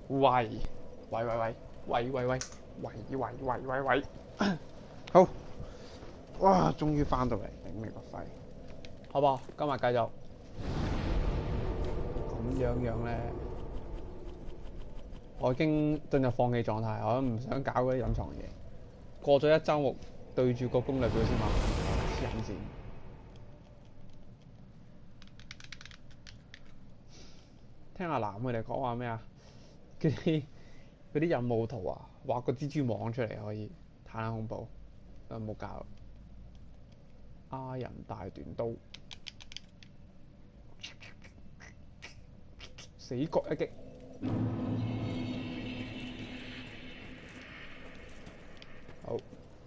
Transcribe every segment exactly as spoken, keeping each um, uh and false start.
喂喂喂喂喂喂喂喂喂喂喂喂，好，哇！終於翻到嚟，頂你個肺，好唔好？今日繼續咁樣樣咧，我已經進入放棄狀態，我都唔想搞嗰啲隱藏嘢。過咗一週目，對住個攻略表先話黐撚線。聽阿南佢哋講話咩啊？嗰啲嗰啲任務圖啊，畫個蜘蛛網出嚟可以，太撚恐怖，有冇搞？阿人大斷刀，死角一擊。好，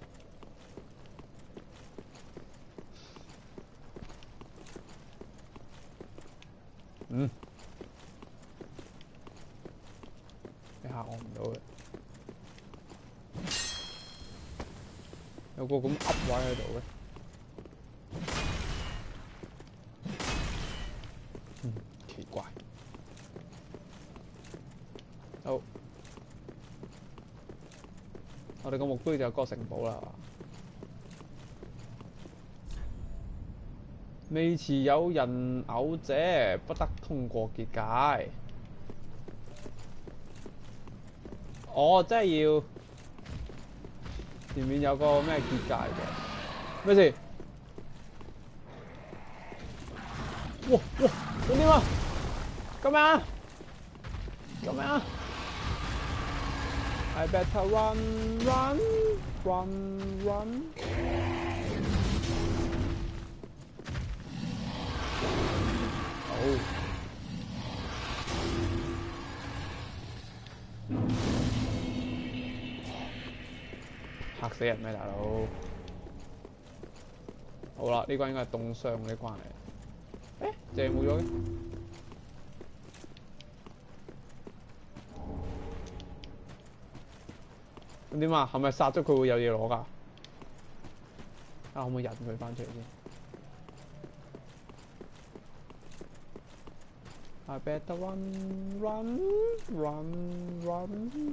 嗯，你嚇我唔到嘅，有個咁噏位喺度嘅，嗯，奇怪。好，我哋個目標就係嗰個城堡啦。未持有人偶者不得通過結界。哦，真係要前面有個咩結界嘅？咩事？哇哇！咁點啊？咁樣？咁樣？I better run, run, run, run。好。嚇死人咩，大佬？好啦，呢個應該係凍傷嗰啲關嚟。誒，淨係冇咗嘅。咁點啊？係咪殺咗佢會有嘢攞㗎？啊，可唔可以引佢翻出嚟先 ？I better run, run, run, run。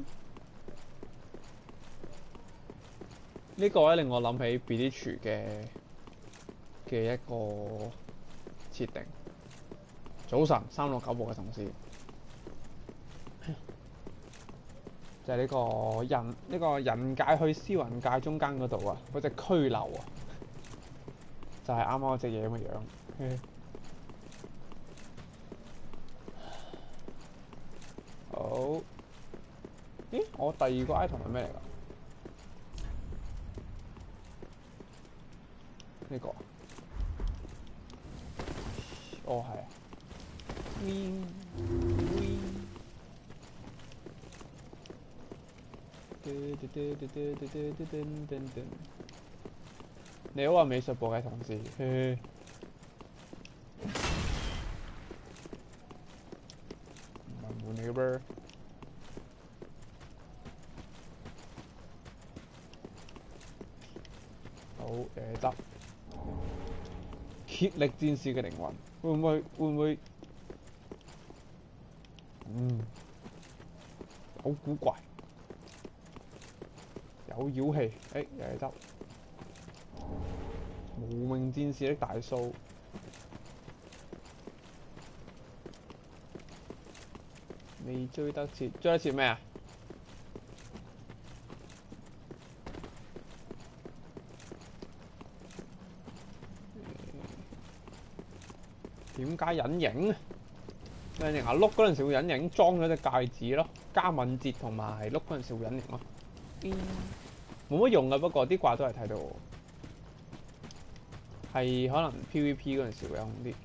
呢個咧令我諗起 Bleach 嘅嘅一個設定。早晨，三六九部嘅同事。就係呢個人呢、呢個人界去燒人界中間嗰度啊，嗰隻拘留啊，就係啱啱嗰隻嘢咁嘅樣。好，咦？我第二個 item 係咩嚟㗎？呢、呢個哦係啊。Win Win。你好啊，美術部嘅同事。唔係冇你嘅噃。好誒得。竭力戰士嘅靈魂，會唔會會唔會？嗯，好古怪。有妖氣，誒又係得。無名戰士的大掃，未追得切，追得切咩啊？點解隱形？隱形啊！碌嗰陣時會隱形，裝咗隻戒指咯，加敏捷同埋碌嗰陣時會隱形咯。冇乜用㗎，不過啲怪都係睇到我。係可能 PVP 嗰陣時會有用啲。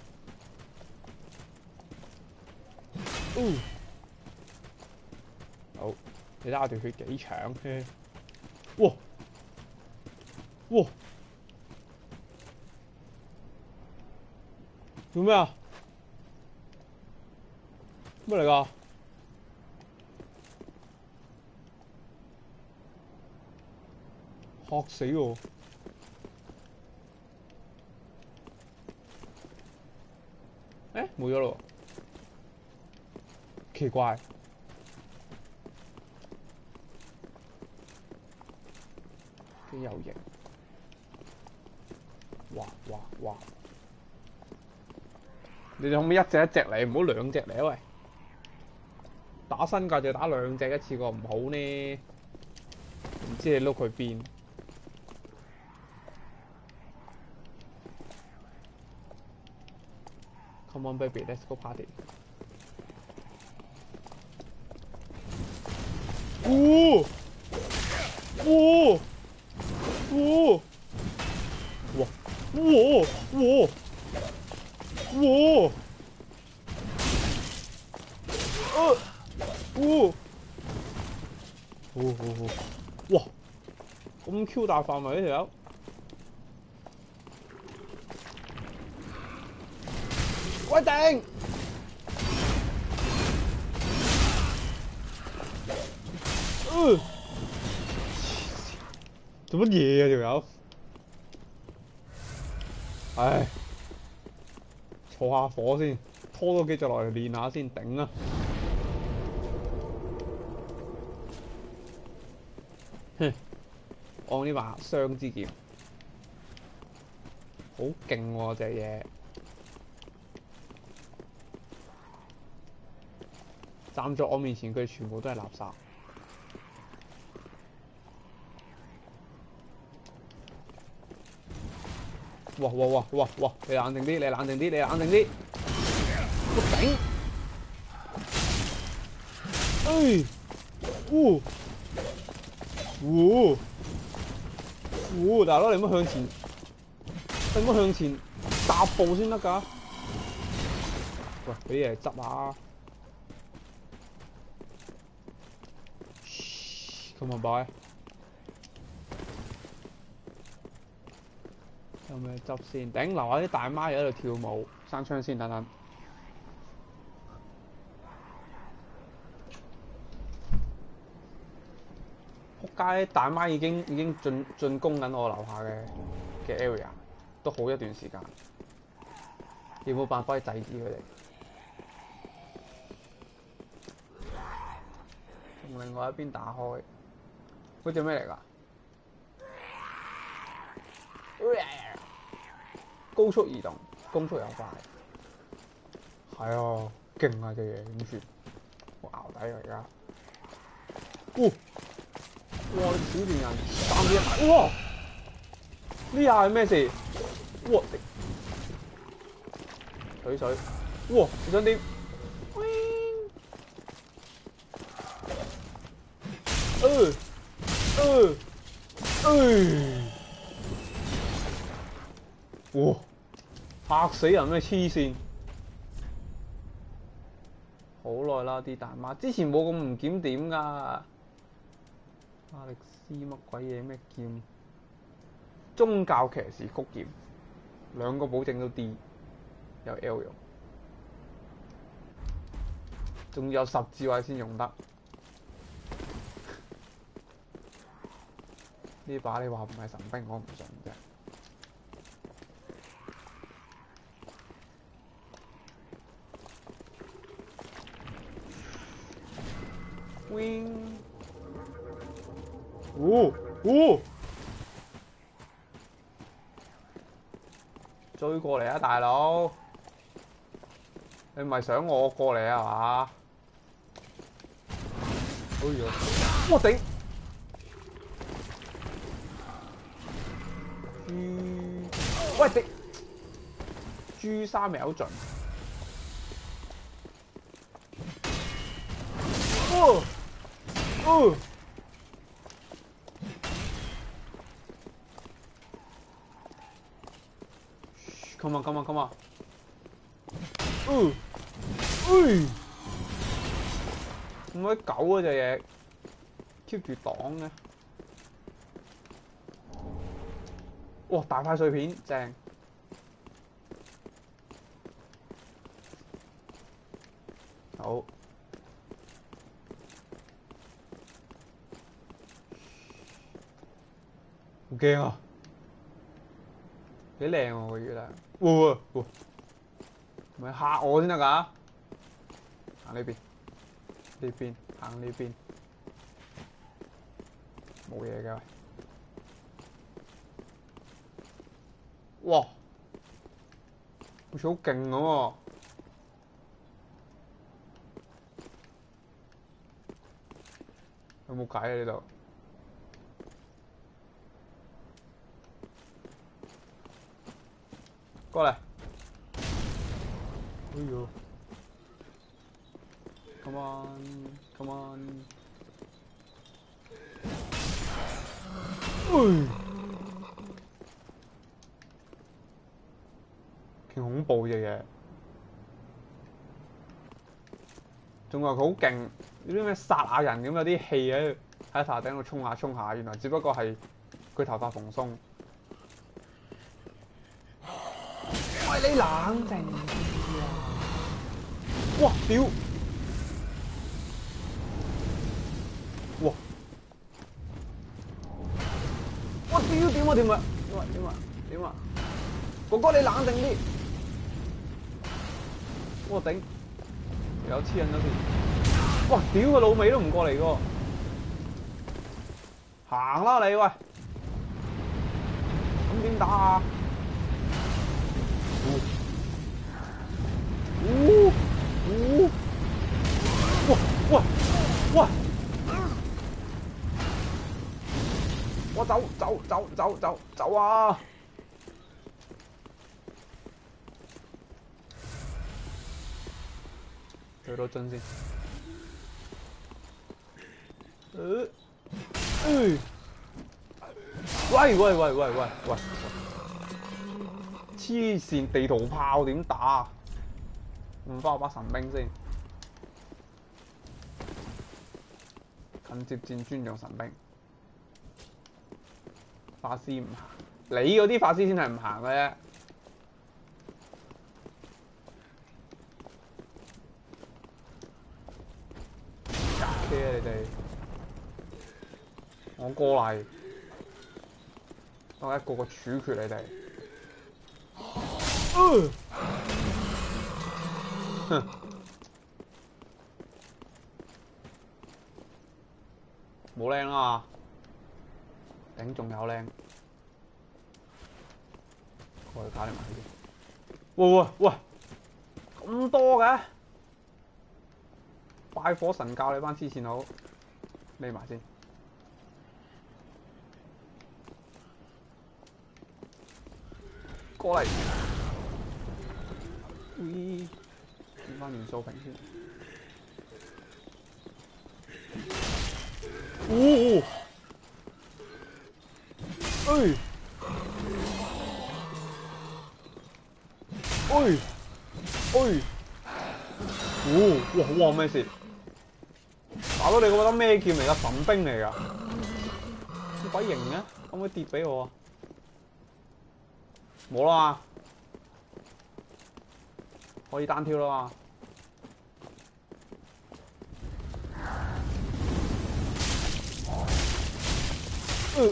好，你睇下條血幾長嘅。哇！哇！做咩啊？咩嚟㗎？嚇死我！誒冇咗咯，奇怪。 幾有型！哇哇哇！你哋可唔可以一隻一隻嚟，唔好兩隻嚟啊喂！打新界就打兩隻一次過唔好呢？唔知你碌去邊 ？Come on baby, let's go party！ 哦哦哦！哇哇哇哇！呃哦哦哦哦！哇！咁 Q 大範圍呢條友，喂頂！呃，做乜嘢啊條友？唉，坐下火先，拖多幾隻落嚟練下先，頂啊！哼，我呢把雙之劍，好勁喎隻嘢！站在我面前，佢哋全部都係垃圾。哇哇哇哇哇！你冷靜啲，你冷靜啲，你冷靜啲！我頂！哎！呜！呜！呜！大佬你唔好向前，你唔好向前踏步先得㗎！喂，俾嘢嚟執下。Come on boy！有咩執先？頂樓下啲大媽又喺度跳舞，閂窗先，等等。仆街！大媽已經已經進進攻緊我樓下嘅嘅 area， 都好一段時間。有冇辦法去制止佢哋？從另外一邊打開，嗰隻咩嚟㗎？高速移動，攻速又快，係啊，勁啊隻嘢，點算？我淆底啊而家！哇！哇！你小電人三隻一哇！呢下係咩事？哇！水水！哇！你想點？呃呃呃！哇！嚇死人咩？黐線！好耐啦啲大媽，之前冇咁唔檢點㗎。阿力斯乜鬼嘢咩劍？宗教騎士曲劍，兩個保證都 D， 有 L 用，仲有十智慧先用得。呢把你話唔係神兵，我唔信啫。Wing， 哦哦，追過嚟啊，大佬！你唔係想我過嚟啊嘛？哎呀！我頂！豬，喂頂！豬三秒盡。哦哦！ Come on, come on, come on！ 嗯，哎，唔可以狗嗰隻嘢 keep 住擋嘅。哇！大塊碎片正。好。好驚啊！幾靚喎個月亮！哇哇！唔係嚇我先得㗎！行呢邊，呢邊行呢邊，冇嘢嘅。 哇，好似好勁咁喎！有冇計啊？呢度？過嚟！哎呦 ！Come on，come on！ 哎，勁恐怖隻嘢，仲話佢好勁，有啲咩殺下人咁有啲氣喺喺頭頂度衝下衝下，原來只不過係佢頭髮蓬鬆。喂，你冷靜啲啊！哇！屌！哇！我屌點啊點啊點啊點啊點啊！哥哥你冷靜啲！我頂！有黐人咗先！哇！屌個老味都唔過嚟個，行啦你喂！咁點打啊？呜呜！哇哇哇！我走走走走走走啊！去到樽先。呃，哎，喂喂喂喂喂喂！黐線，地圖炮點打啊？換翻我把神兵先。近接戰專用神兵。法師唔行，你嗰啲法師先係唔行嘅啫。夾 K 啊你哋！我過嚟，我一個個處決你哋。呃哼！冇靚啊！頂仲有靚，過去搞你埋呢啲。喂喂喂，咁多嘅？拜火神教你班黐線佬，匿埋先。過嚟。咦？轉翻元素瓶先。哦！哎！哎！哎！哦！哇哇咩事？打到你覺得咩劍嚟㗎？神兵嚟㗎？咁鬼型嘅，可唔可以跌俾我啊？冇啦嘛，可以單挑啦嘛。呃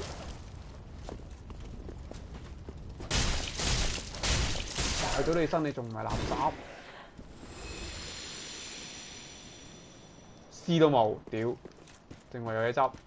大咗你身，你仲唔係垃圾？絲都冇，屌！淨係有嘢執。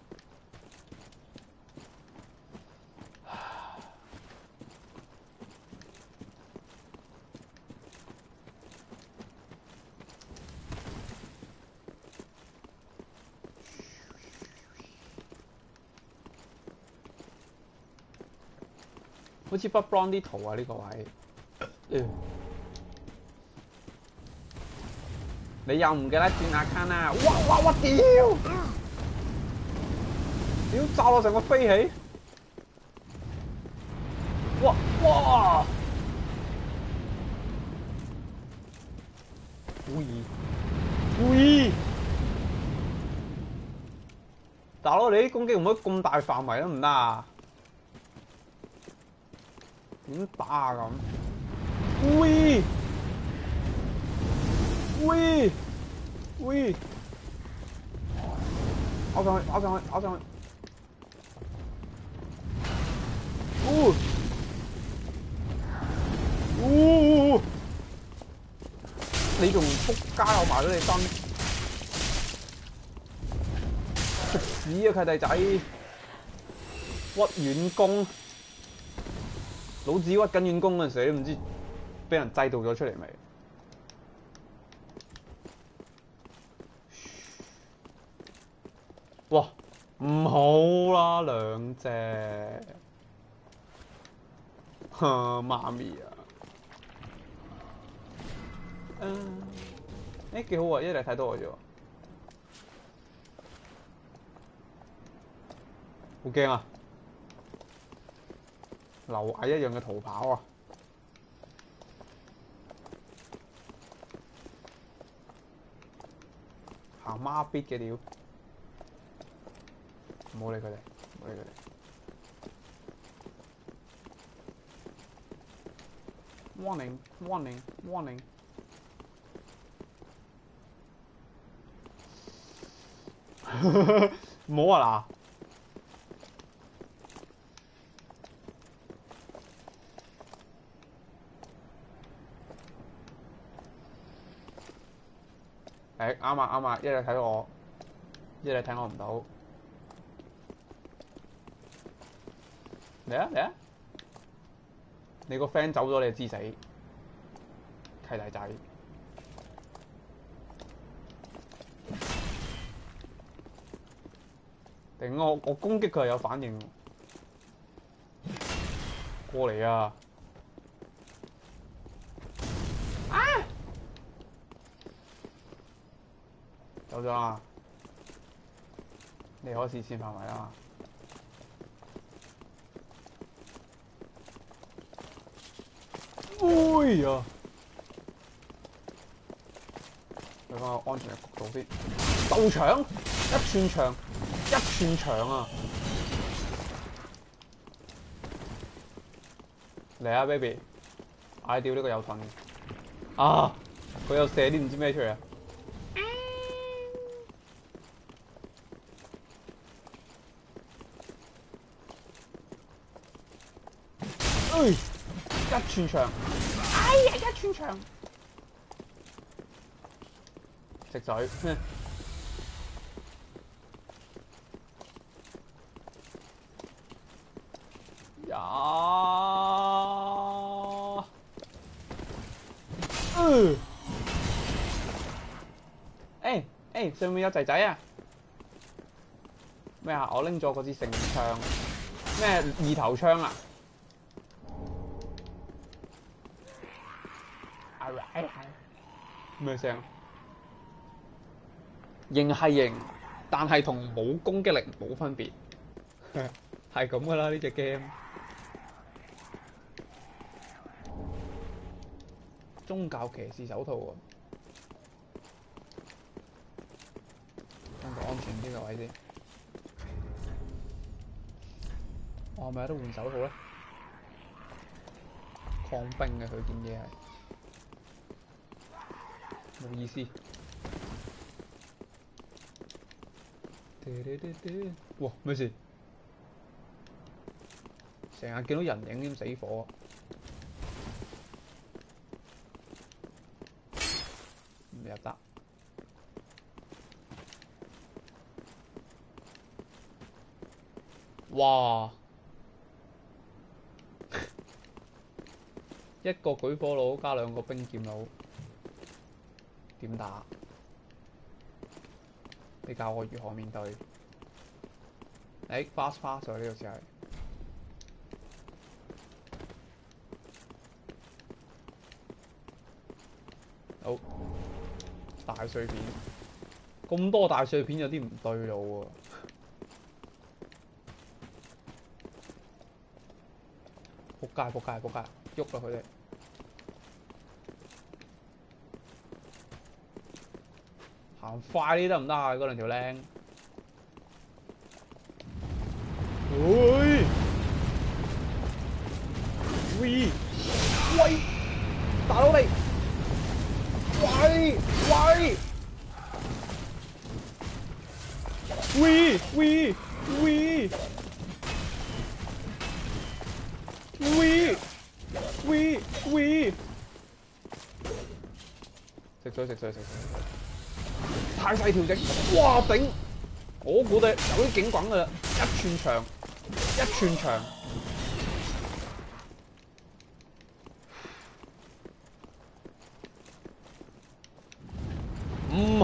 好似不 brown 啲圖啊！呢、這個位，呃、你又唔記得轉 account 啊？哇哇哇屌！屌炸到成個飛起！哇哇！故意故意！大佬你啲攻擊唔可以咁大範圍得唔得啊？點打啊咁？喂喂喂！咬上去，咬上去，咬上去！哦哦！你仲仆街我埋咗你身，食屎啊契弟仔！屈遠攻！ 老子屈緊遠攻嗰陣時，都唔知俾人製造咗出嚟未？哇！唔好啦，兩隻，哈媽咪啊！嗯，誒幾好啊，一嚟睇到我啫喎，好驚啊！螻蟻一樣嘅逃跑啊！行孖咇嘅屌！唔好理佢哋，唔好理佢哋。Warning! Warning! Warning! 唔好啊嗱！誒啱啊啱啊，一日睇我，一日睇我唔到。嚟啊嚟啊！你個 friend 走咗，你就知死，契弟仔。頂我我攻擊佢係有反應，過嚟啊！啊！走咗啦！你可視線範圍啦。哎呀！去翻個安全嘅角度先。鬥長，一寸長，一寸長啊！嚟啊 ，baby！ 嗌掉呢個有盾啊！佢又射啲唔知咩出嚟啊！哎！一寸長，哎呀！一寸長，食水，哼！呀！嗯，誒誒，上面有仔仔啊！咩啊？我拎咗嗰支聖槍，咩二頭槍啊？咩聲？型係型，但係同冇攻擊力冇分別，係咁噶啦呢隻 game。宗教騎士手套喎，揾個安全啲嘅位先。我係咪有得換手套咧？抗冰嘅佢件嘢係。冇意思。哇！咩事？成日見到人影點死火？唔入得。哇！一個舉火佬加兩個冰劍佬。點打？你教我如何面對？誒 fast pass 咗呢個只係。好，大碎片，咁多大碎片有啲唔對路喎。仆街仆街仆街，喐啦佢哋！行快啲得唔得啊？嗰兩條僆。喂！喂！喂！大佬你！喂！喂！喂！喂！喂！喂！喂！喂！食水食水食水！太細條頸，哇頂！我估哋有啲警棍㗎啦，一寸長，一寸長。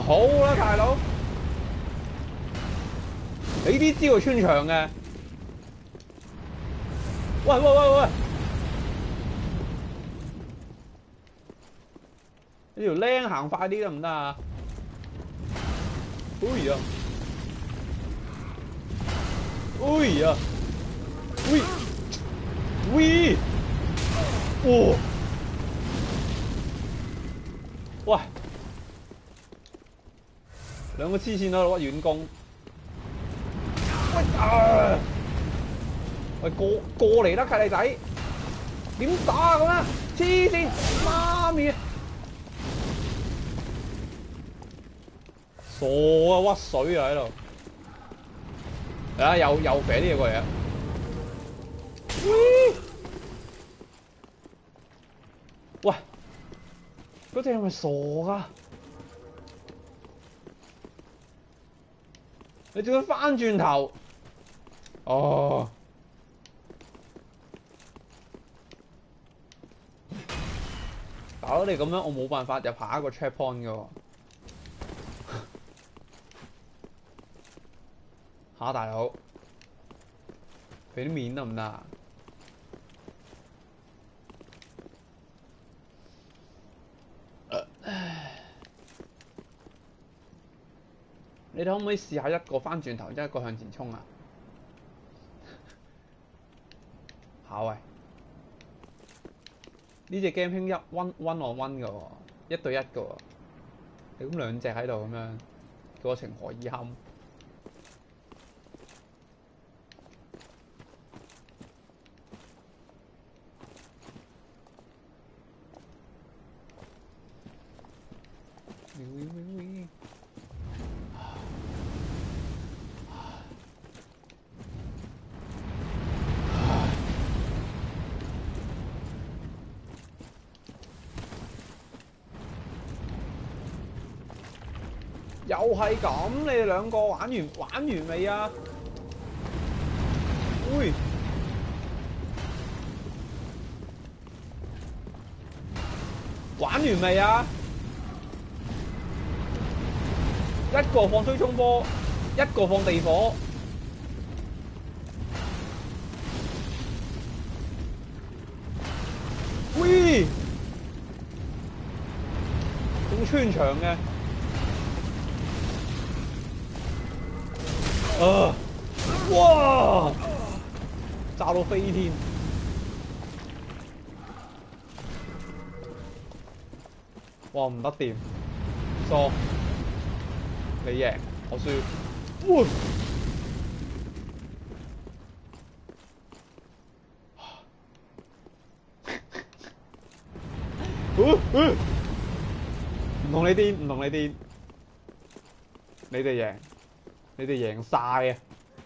好啦，大佬！你啲招係穿牆嘅。喂喂喂喂！你條僆行快啲得唔得啊？哎呀！哎呀！喂喂！哦！喂！兩個黐線喺度屈遠攻。喂啊！喂過過嚟啦，契弟仔！點打啊咁啊？黐線！媽咪！傻啊！屈水啊喺度。嚟啊！又又射啲嘢過嚟啊！喂！嗰隻係咪傻㗎？你仲要翻轉頭？哦！大佬你咁樣，我冇辦法入下一個 checkpoint 㗎喎。嚇大佬，俾啲面得唔得啊？你哋可唔可以試下一個翻轉頭，一個向前衝啊？下喂，呢隻 game 興一 one one on one 嘅喎，一對一嘅喎。你咁兩隻喺度咁樣，叫我情何以堪？又係咁，你哋兩個玩完玩完未啊？喂！玩完未啊？一個放推衝波，一個放地火。喂！仲穿牆嘅。啊！哇！炸到飛天！哇唔得掂，疏！你贏，我輸。哇！唔同你癲，唔同你癲，你哋贏。你哋贏晒啊！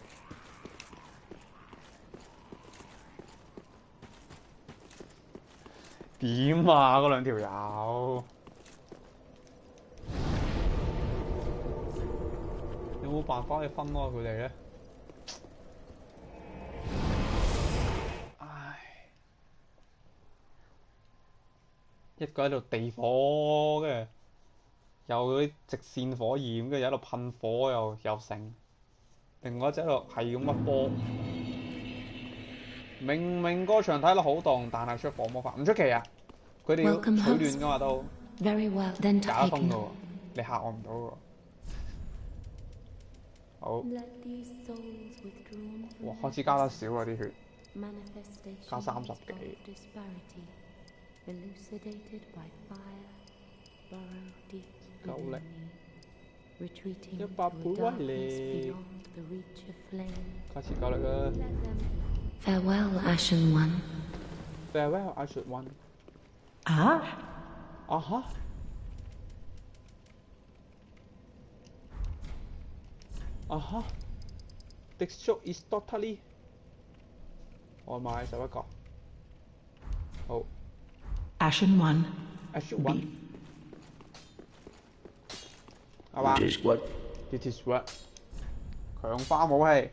點啊？嗰兩條友有冇辦法去分開佢哋咧？唉，一個喺度地火，跟住又嗰啲直線火焰，跟住喺度噴火又又成。另外一隻喺度係咁乜波，明明個場睇落好凍，但係出火魔法唔出奇啊！佢哋要取暖噶嘛都，假風噶喎，你嚇我唔到喎。好，哇！開始加得少啦啲血，加三十幾。夠力！一百倍威力，開始夠力啦 Farewell, Ashen One. Farewell, Ashen One. 啊？ 啊哈？啊哈 ？The show is totally。我買十一個。好。 Ashen One. Ashen One。係嘛 ？This is what? This is what？強化武器。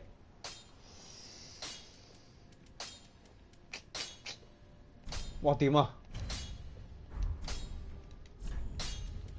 哇！點啊？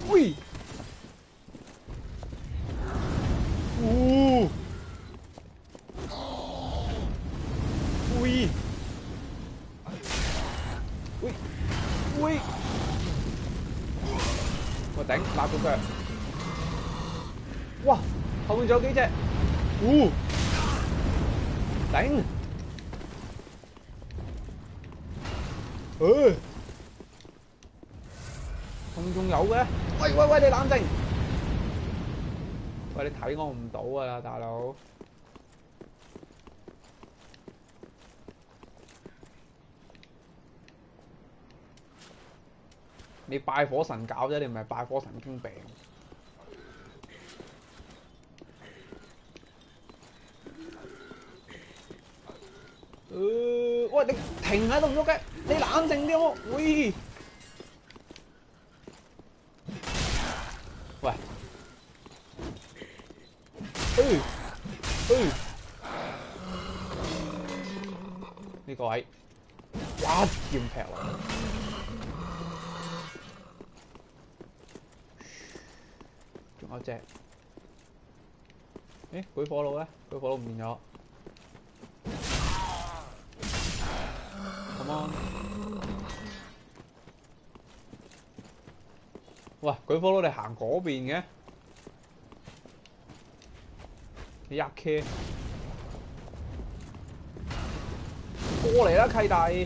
喂！呜！喂！喂！喂！我頂，揦咗佢！哇！後面仲有幾隻？呜！頂！誒！後面仲有嘅？喂喂喂！你冷靜！喂，你睇我唔到㗎啦，大佬！你拜火神搞啫，你唔係拜火神經病。誒、呃，喂，你停喺度唔喐嘅，你冷靜啲好冇？喂，喂，誒，誒，呢個位一劍劈落去。仲有隻，誒，舉火爐咧？舉火爐唔見咗。Come on！喂，舉火爐你行嗰邊嘅？你入 K 過嚟啦，契弟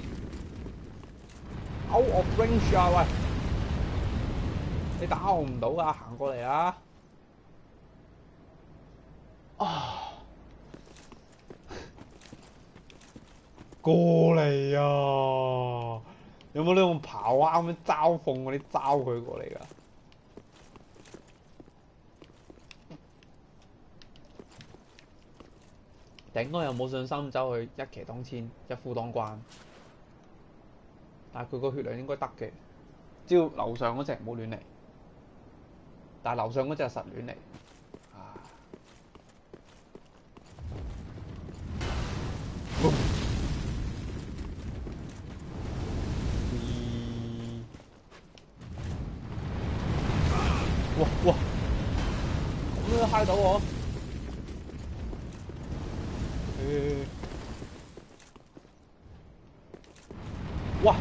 ！Out of range 啊，喂！你打我唔到啊，行過嚟啊！啊！過嚟啊！有冇呢種刨啊咁樣嘲諷嗰啲嘲佢過嚟㗎？頂我又冇信心走去一騎當千、一夫當關，但係佢個血量應該得嘅，只要樓上嗰隻唔好亂嚟，但係樓上嗰隻係實亂嚟。啊！哇哇！咁都嗨到我！誒！哇！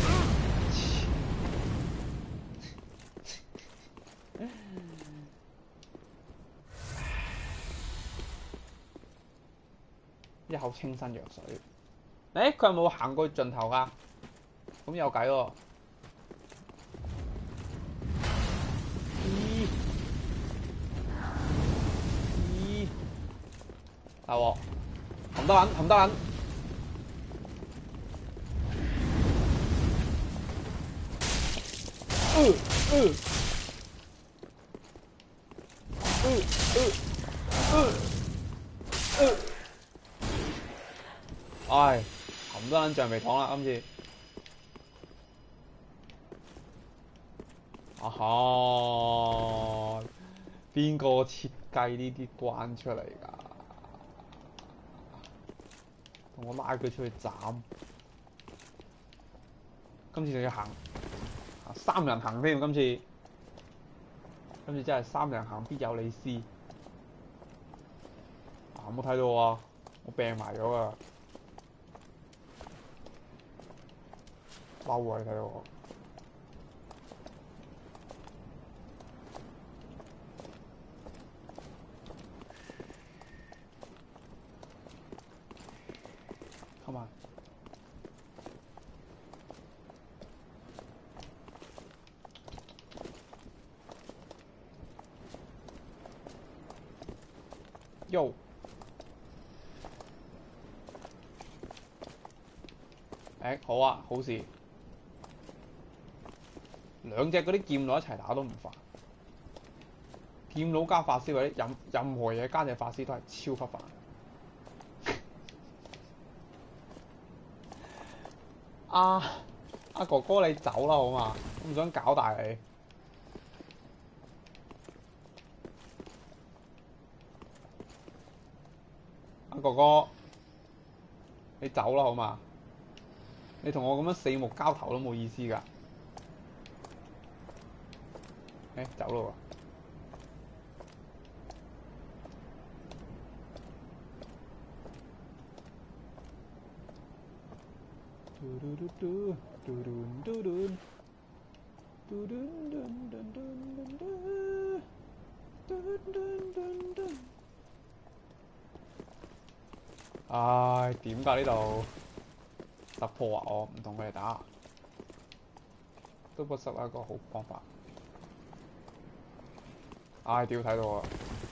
一口清新藥水。誒，佢係冇行過盡頭㗎？咁有計喎！咦咦！大鑊！冚得撚，冚得撚！呃呃呃呃呃呃！唉，冚得撚橡皮糖啦，今次。啊哈！邊個設計呢啲關出嚟㗎？同我拉佢出去斬。今次仲要行三人行添，今次今次真係三人行必有你師。啊，冇睇到啊！我病埋咗啊！嬲啊！你睇到我。Come on！Yo！誒，好啊，好事。兩隻嗰啲劍佬一齊打都唔煩。劍佬加法師或者任任何嘢加隻法師都係超級煩。啊！阿哥哥你走啦好嘛？我唔想搞大你。阿哥哥，你走啦好嘛？你同我咁樣四目交投都冇意思㗎。 誒走咯喎！嘟嘟嘟嘟嘟嘟嘟嘟嘟嘟嘟嘟嘟嘟嘟。唉，點㗎呢度？突破啊！我唔同佢哋打，都不失係一個好方法。唉，屌睇到啊！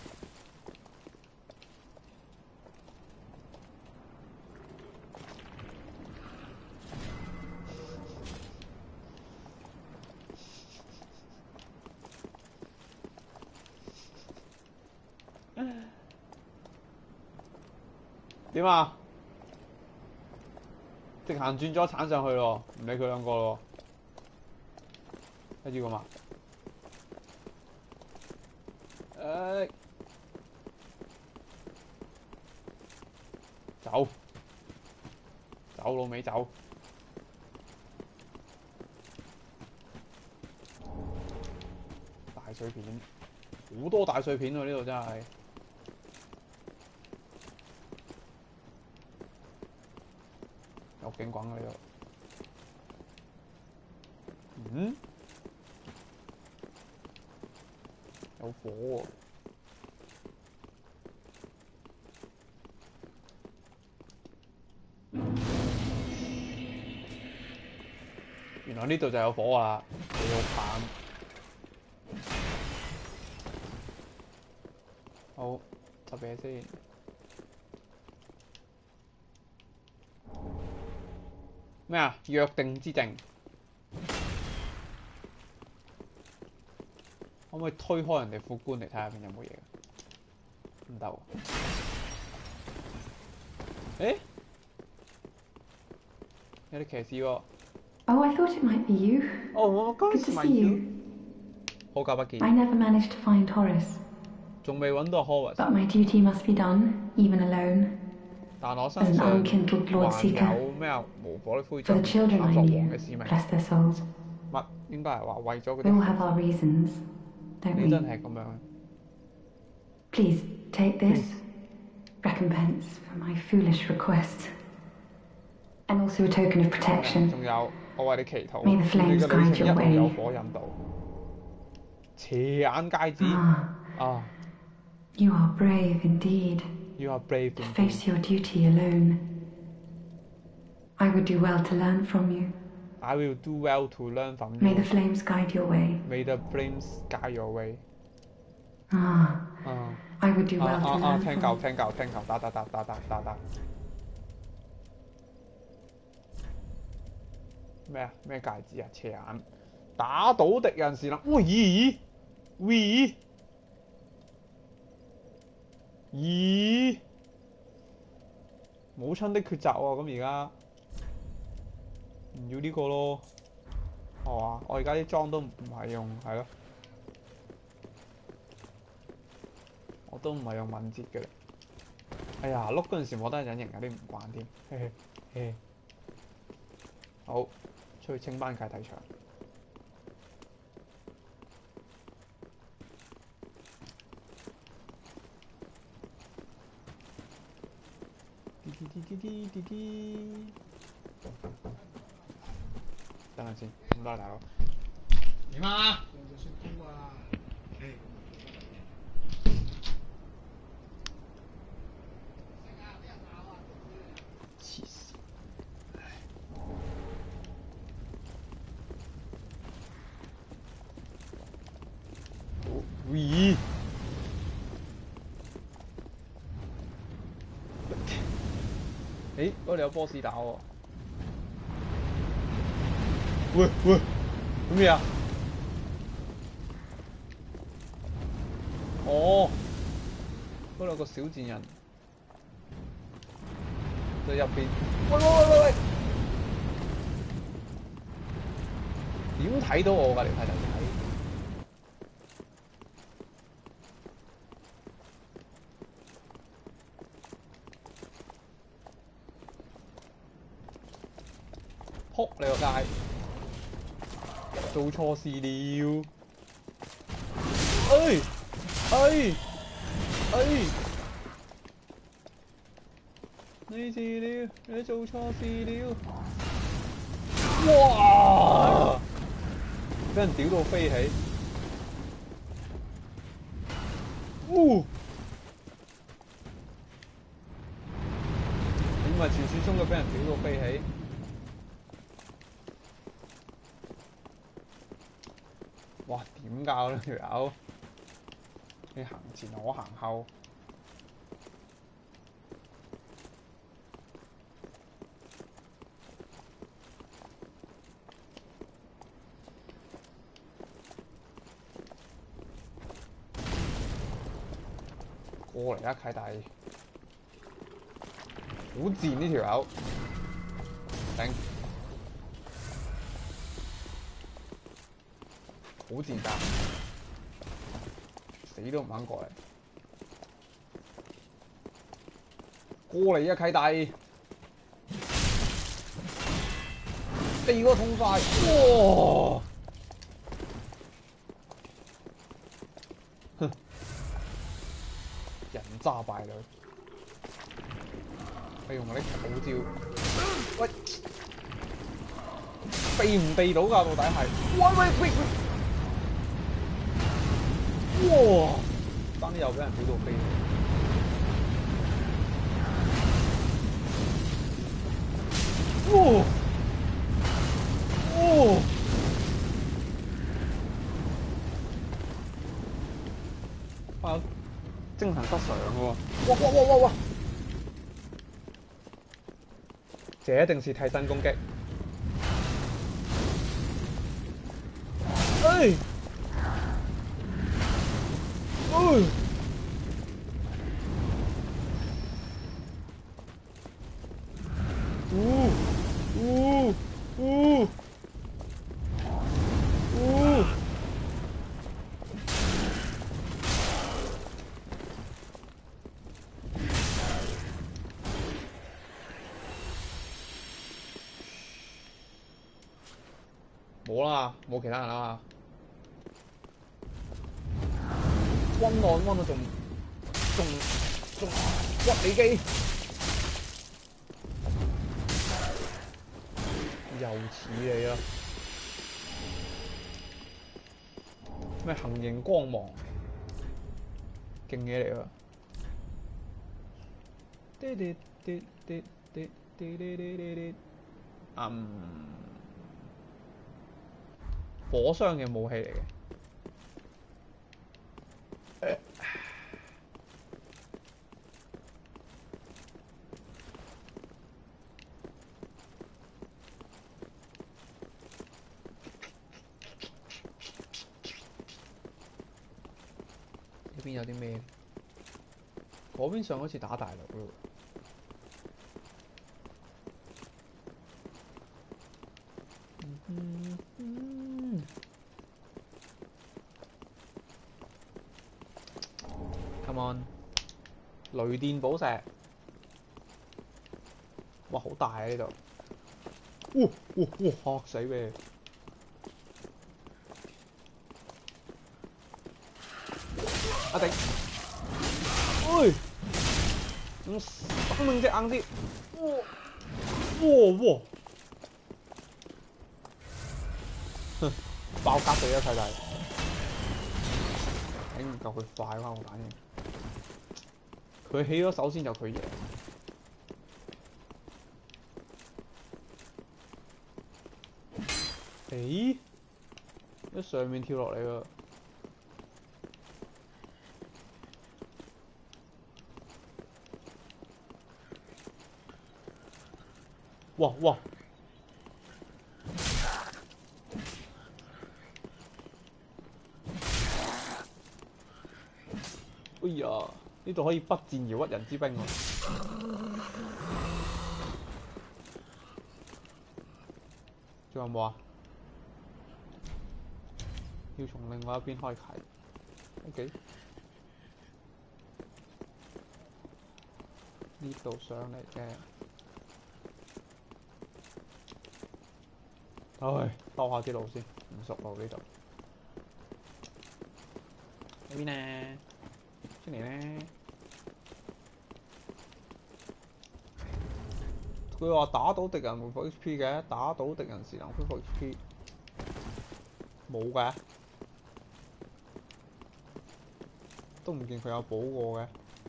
點啊？直行轉咗鏟上去咯，唔理佢兩個咯。跟住咁啊？誒，走，走老尾走。大碎片，好多大碎片喎！呢度真係。有警棍喺度。嗯？有火喎！原來呢度就有火啊！幾好棒！好，執嘢先。咩啊？約定之定。可唔可以推開人哋副棺嚟睇下入面有冇嘢？唔得喎。誒？有啲騎士喎。 Oh, I thought it might be you. 哦，我嗰 Good 時 to 咪 see 要 you. 好久不見。 I never managed to find Horace, 仲未揾到 Horace， but my duty must be done, even alone. 但我 As 身 an 上 unkindled Lord 還 Seeker, 有咩啊無火的灰 for 燼 the children 探 I 索王 knew, 嘅使命。 bless their souls. 乜應該係話為咗嗰 We all 啲 have our reasons, don't 你真 we? 係咁樣。 Please take this recompense for my foolish request, and also a token of protection. 仲有我為你祈禱， May the 你 flames 嘅旅 guide 程 your 一路有 way. 火引導。斜眼戒指 Ah, 啊 you are brave indeed. You are brave To indeed. face your duty alone. I would do well to learn from you. I will do well to learn from May the you. flames guide your way. May the flames guide your way. Ah, 啊 I would do 啊 well to 啊啊！ learn 聽 from 夠 you. 聽夠聽夠，打打打打打打打。咩啊？咩戒指啊？斜眼打倒敵人時能。喂咦喂咦！母親的抉擇喎，咁而家唔要呢個咯，係嘛？我而家啲裝都唔係用，係咯，我都唔係用敏捷嘅。哎呀，碌嗰陣時冇得隱形，有啲唔慣添。嘿嘿嘿。好，出去清班契體場。滴滴滴滴滴滴。等陣先，唔該大佬。點啊？ 兩隻雪糕啊！誒， 黐線！喂！誒，嗰度有 boss 打喎。喂喂，做咩啊？哦，嗰度有個小賤人在入邊。喂喂喂喂喂！點睇到我㗎？你睇睇睇。撲你個街！做錯事了。 哎哎哎！你治了，你做錯事了。哇！俾人屌到飛起。呜！點啊？傳説中嘅俾人屌到飛起。哇！點教呢條友？你行前，我行後。過嚟啊，契弟！好賤呢條友，頂！好賤格，死都唔肯過嚟。過嚟啊，契弟！地個痛快，哇！哼！人渣敗類，你用我啲狗招，喂，避唔避到㗎？到底係？喂喂喂喂！哇！爭啲又俾人屌到飛。哇！哦！啊！精神失常喎！哇哇哇哇哇！這一定是替身攻擊。哎！哎！呜呜呜呜！冇啦，冇其他人啦嘛。溫案溫到仲仲仲屈你機，又似你啦！咩行刑光芒，勁嘢嚟㗎！滴滴滴滴滴滴滴滴滴滴，嗯，火傷嘅武器嚟嘅。呢邊有啲咩？嗰邊上好似打大陸咯。嗯嗯 Come on， 雷電寶石，哇！好大啊呢度，哇哇哇！嚇死咩？阿頂，喂，用生命值硬啲，哇哇哇！哼，爆格死啊契弟，頂唔夠佢快啦我反應，佢起咗手先就佢贏。誒，一上面跳落嚟㗎。哇哇！哎呀，呢度可以不戰而屈人之兵喎！仲有冇啊？要從另外一邊開啟。OK。呢度上嚟嘅。唉，兜下啲路先，唔熟路呢度。 喺邊啊？出嚟啦！佢話打到敵人恢復 H P 嘅，打到敵人時能恢復 H P。冇嘅，都唔見佢有補過嘅。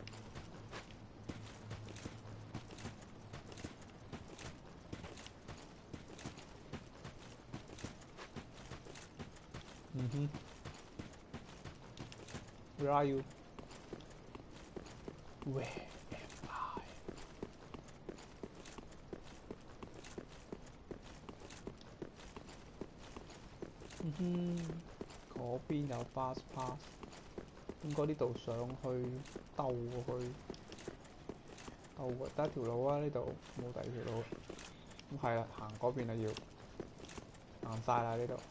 嗯哼。Where are you? Where am I? 嗯哼，嗰邊有 fast pass， 應該呢度上去兜過去，兜過得一條路啊！呢度冇第二條路。咁係啦，行嗰邊啦要，行晒啦呢度。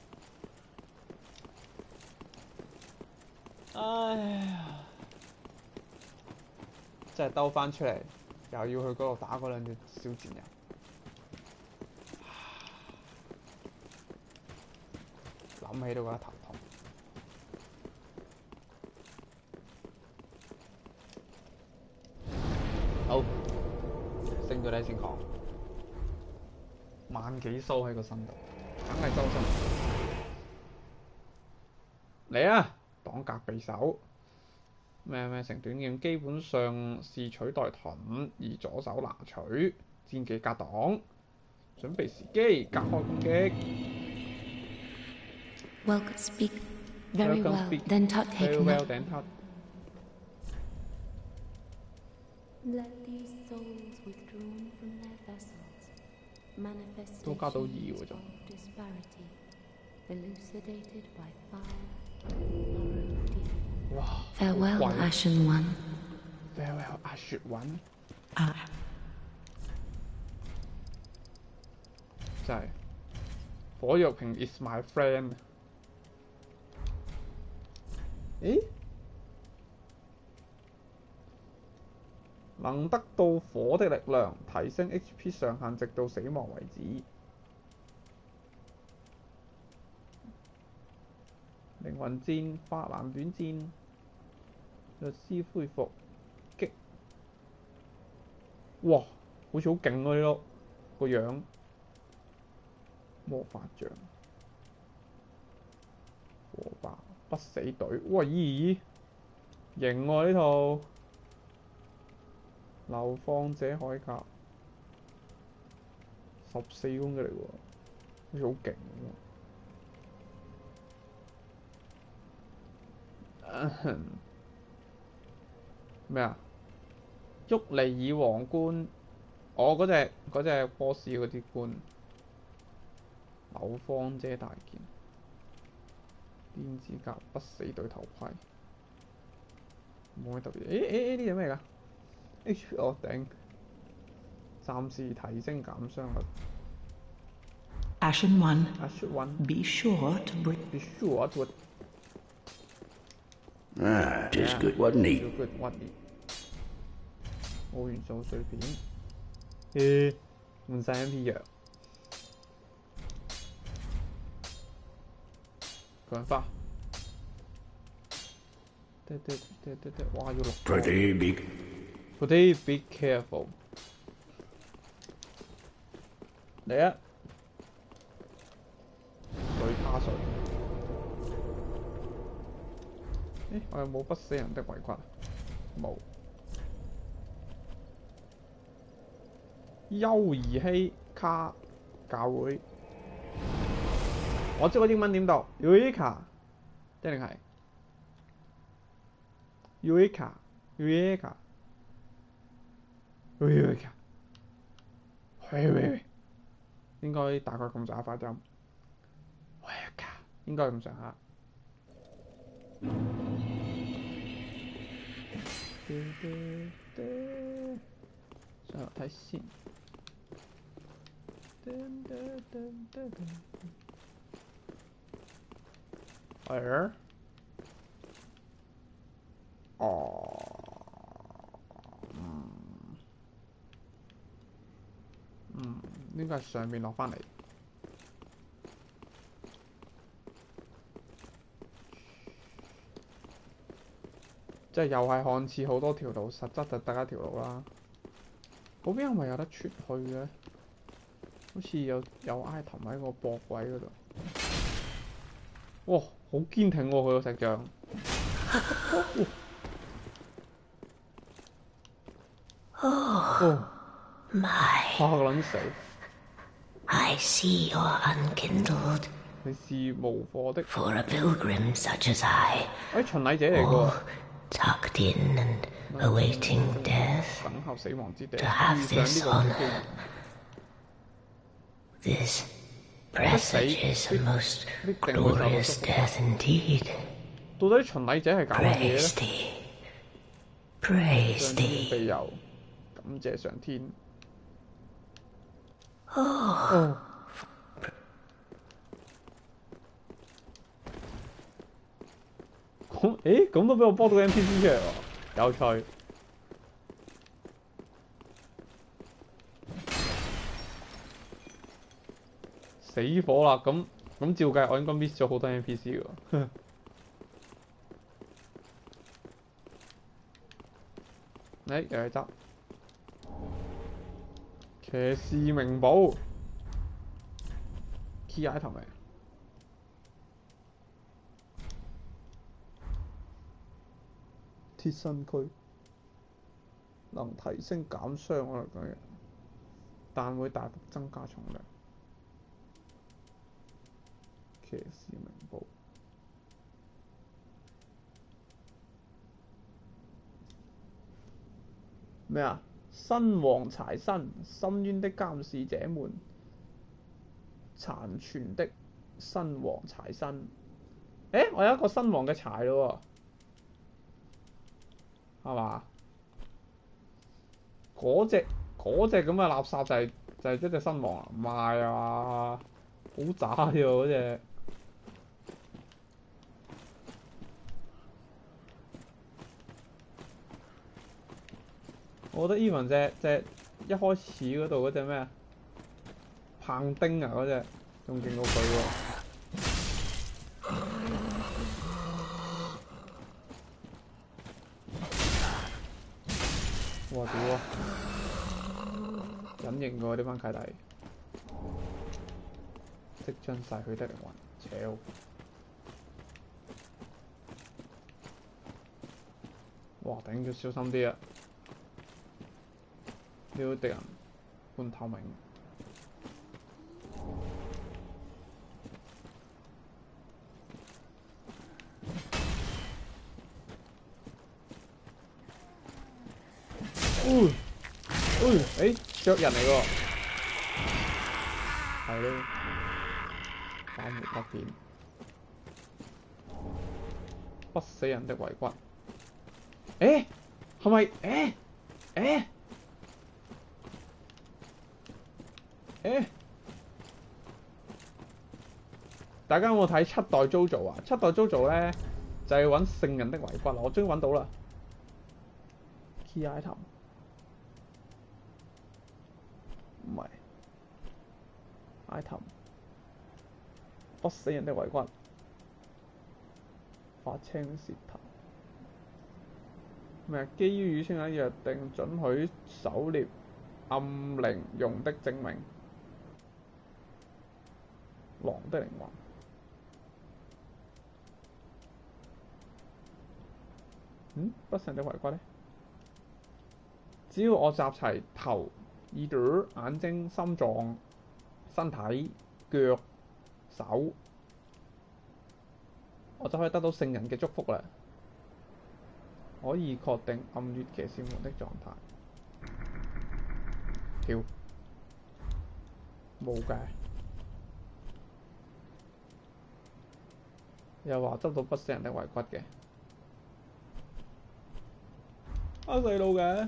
唉呀！即係兜翻出嚟，又要去嗰度打嗰兩隻小賤人。諗起都覺得頭痛。好，升咗低先講。萬幾蘇喺個身度，梗係周身。嚟啊！擋格匕首。咩咩成短劍基本上是取代盾，而左手拿取，戰技格擋，準備時機，隔開攻擊。 Welcome speak very Welcome well, speak then Tut Very taken well up. then Tut. Let these souls withdrawn from their vessels manifestations 都加到二喎就。 of disparity, elucidated by fire, borrowed deep. 哇！ Farewell, 好貴 Ashen One. Farewell, Ashen One。 Ah. 真係火藥瓶 is my friend。咦？能得到火的力量，提升 H P 上限直到死亡為止。靈魂戰、法蘭短戰、律師恢復擊。哇！好似好勁喎呢碌個樣。魔法杖、火把、不死隊。哇！咦？型喎呢套。流放者鎧甲，十四攻擊力喎，好似好勁喎。咩啊？沃利爾皇冠，我嗰隻嗰隻波士嗰啲冠。流放者大劍，電子甲，不死隊頭盔，冇咩特別。誒誒誒，呢隻咩㗎 ？H P 我頂，暫時提升減傷率。 Ashen One, Ashen One, be sure to bring. be sure to. Ah, tis good, wasn't he? good, wasn't he? 冇元素碎片，誒，換晒 M P 藥。強化，對對對對對，哇！要六個。 Pretty big. Pretty be careful。嚟啊！水卡水。誒，我有冇不死人的圍裙？冇。休兒希卡教會。我知個英文點讀 ，Eureka， 一定係 Eureka，Eureka，Eureka，喂喂喂，應該大概咁上下發音 ，Eureka， 應該咁上下。上樓睇先。Where？ 哦，嗯，嗯，應該係上面落返嚟。 即係又係看似好多條路，實質就得一條路啦。嗰邊係咪有得出去嘅？好似有有 item 喺個駁位嗰度。哇！好堅挺喎，佢個石像。哦 My, 嚇撚死！ I see you're unkindled 你是無貨的。 for a pilgrim such as I, 誒，巡禮者嚟㗎喎。 tucked in and awaiting death, 等候死亡之地， to have 遇上 this 呢個機 honor. This presages a most glorious death indeed. 到底巡禮者係搞乜嘢 Praise 咧？ thee, praise 上天 thee. 庇佑，感謝上天。 Oh, 哦。咁誒咁都俾我幫到 N P C 出嚟喎，有趣。死火啦！咁咁照計，我應該 miss 咗好多 N P C 喎。誒，又係執騎士名簿 key item 嚟。貼身區能提升減傷我嚟講嘅，但會大幅增加重量。騎士名簿咩啊？新王柴身，深淵的監視者們，殘存的新王柴身。誒，我有一個新王嘅柴咯喎，係嘛？嗰隻嗰隻咁嘅垃圾就係、就係、一隻新王啊！唔係啊，好渣喎嗰隻。我覺得 even 隻隻一開始嗰度嗰隻咩啊，棒丁啊嗰隻仲勁過佢喎。哇屌啊！隱形喎呢班契弟，即將逝去的靈魂，屌！哇頂，要小心啲啊！呢個敵人半透明。哦，哦，誒，雀人嚟喎，係咯，反而不變，不死人的遺骨。誒，係咪？誒，誒。誒，大家有冇睇七代 JoJo 啊？七代 JoJo 咧就係揾聖人的遺骨，我終於揾到啦。Key item 唔係 item， 不死人的遺骨，發青舌頭。咩？基於與青眼約定，准許狩獵暗靈用的證明。狼的靈魂，嗯，不死人的遺骨呢？只要我集齊頭、耳朵、眼睛、心臟、身體、腳、手，我就可以得到聖人嘅祝福啦。可以確定暗月騎士們的狀態。屌，冇嘅。又話執到不死人的遺骨嘅，呃細路嘅，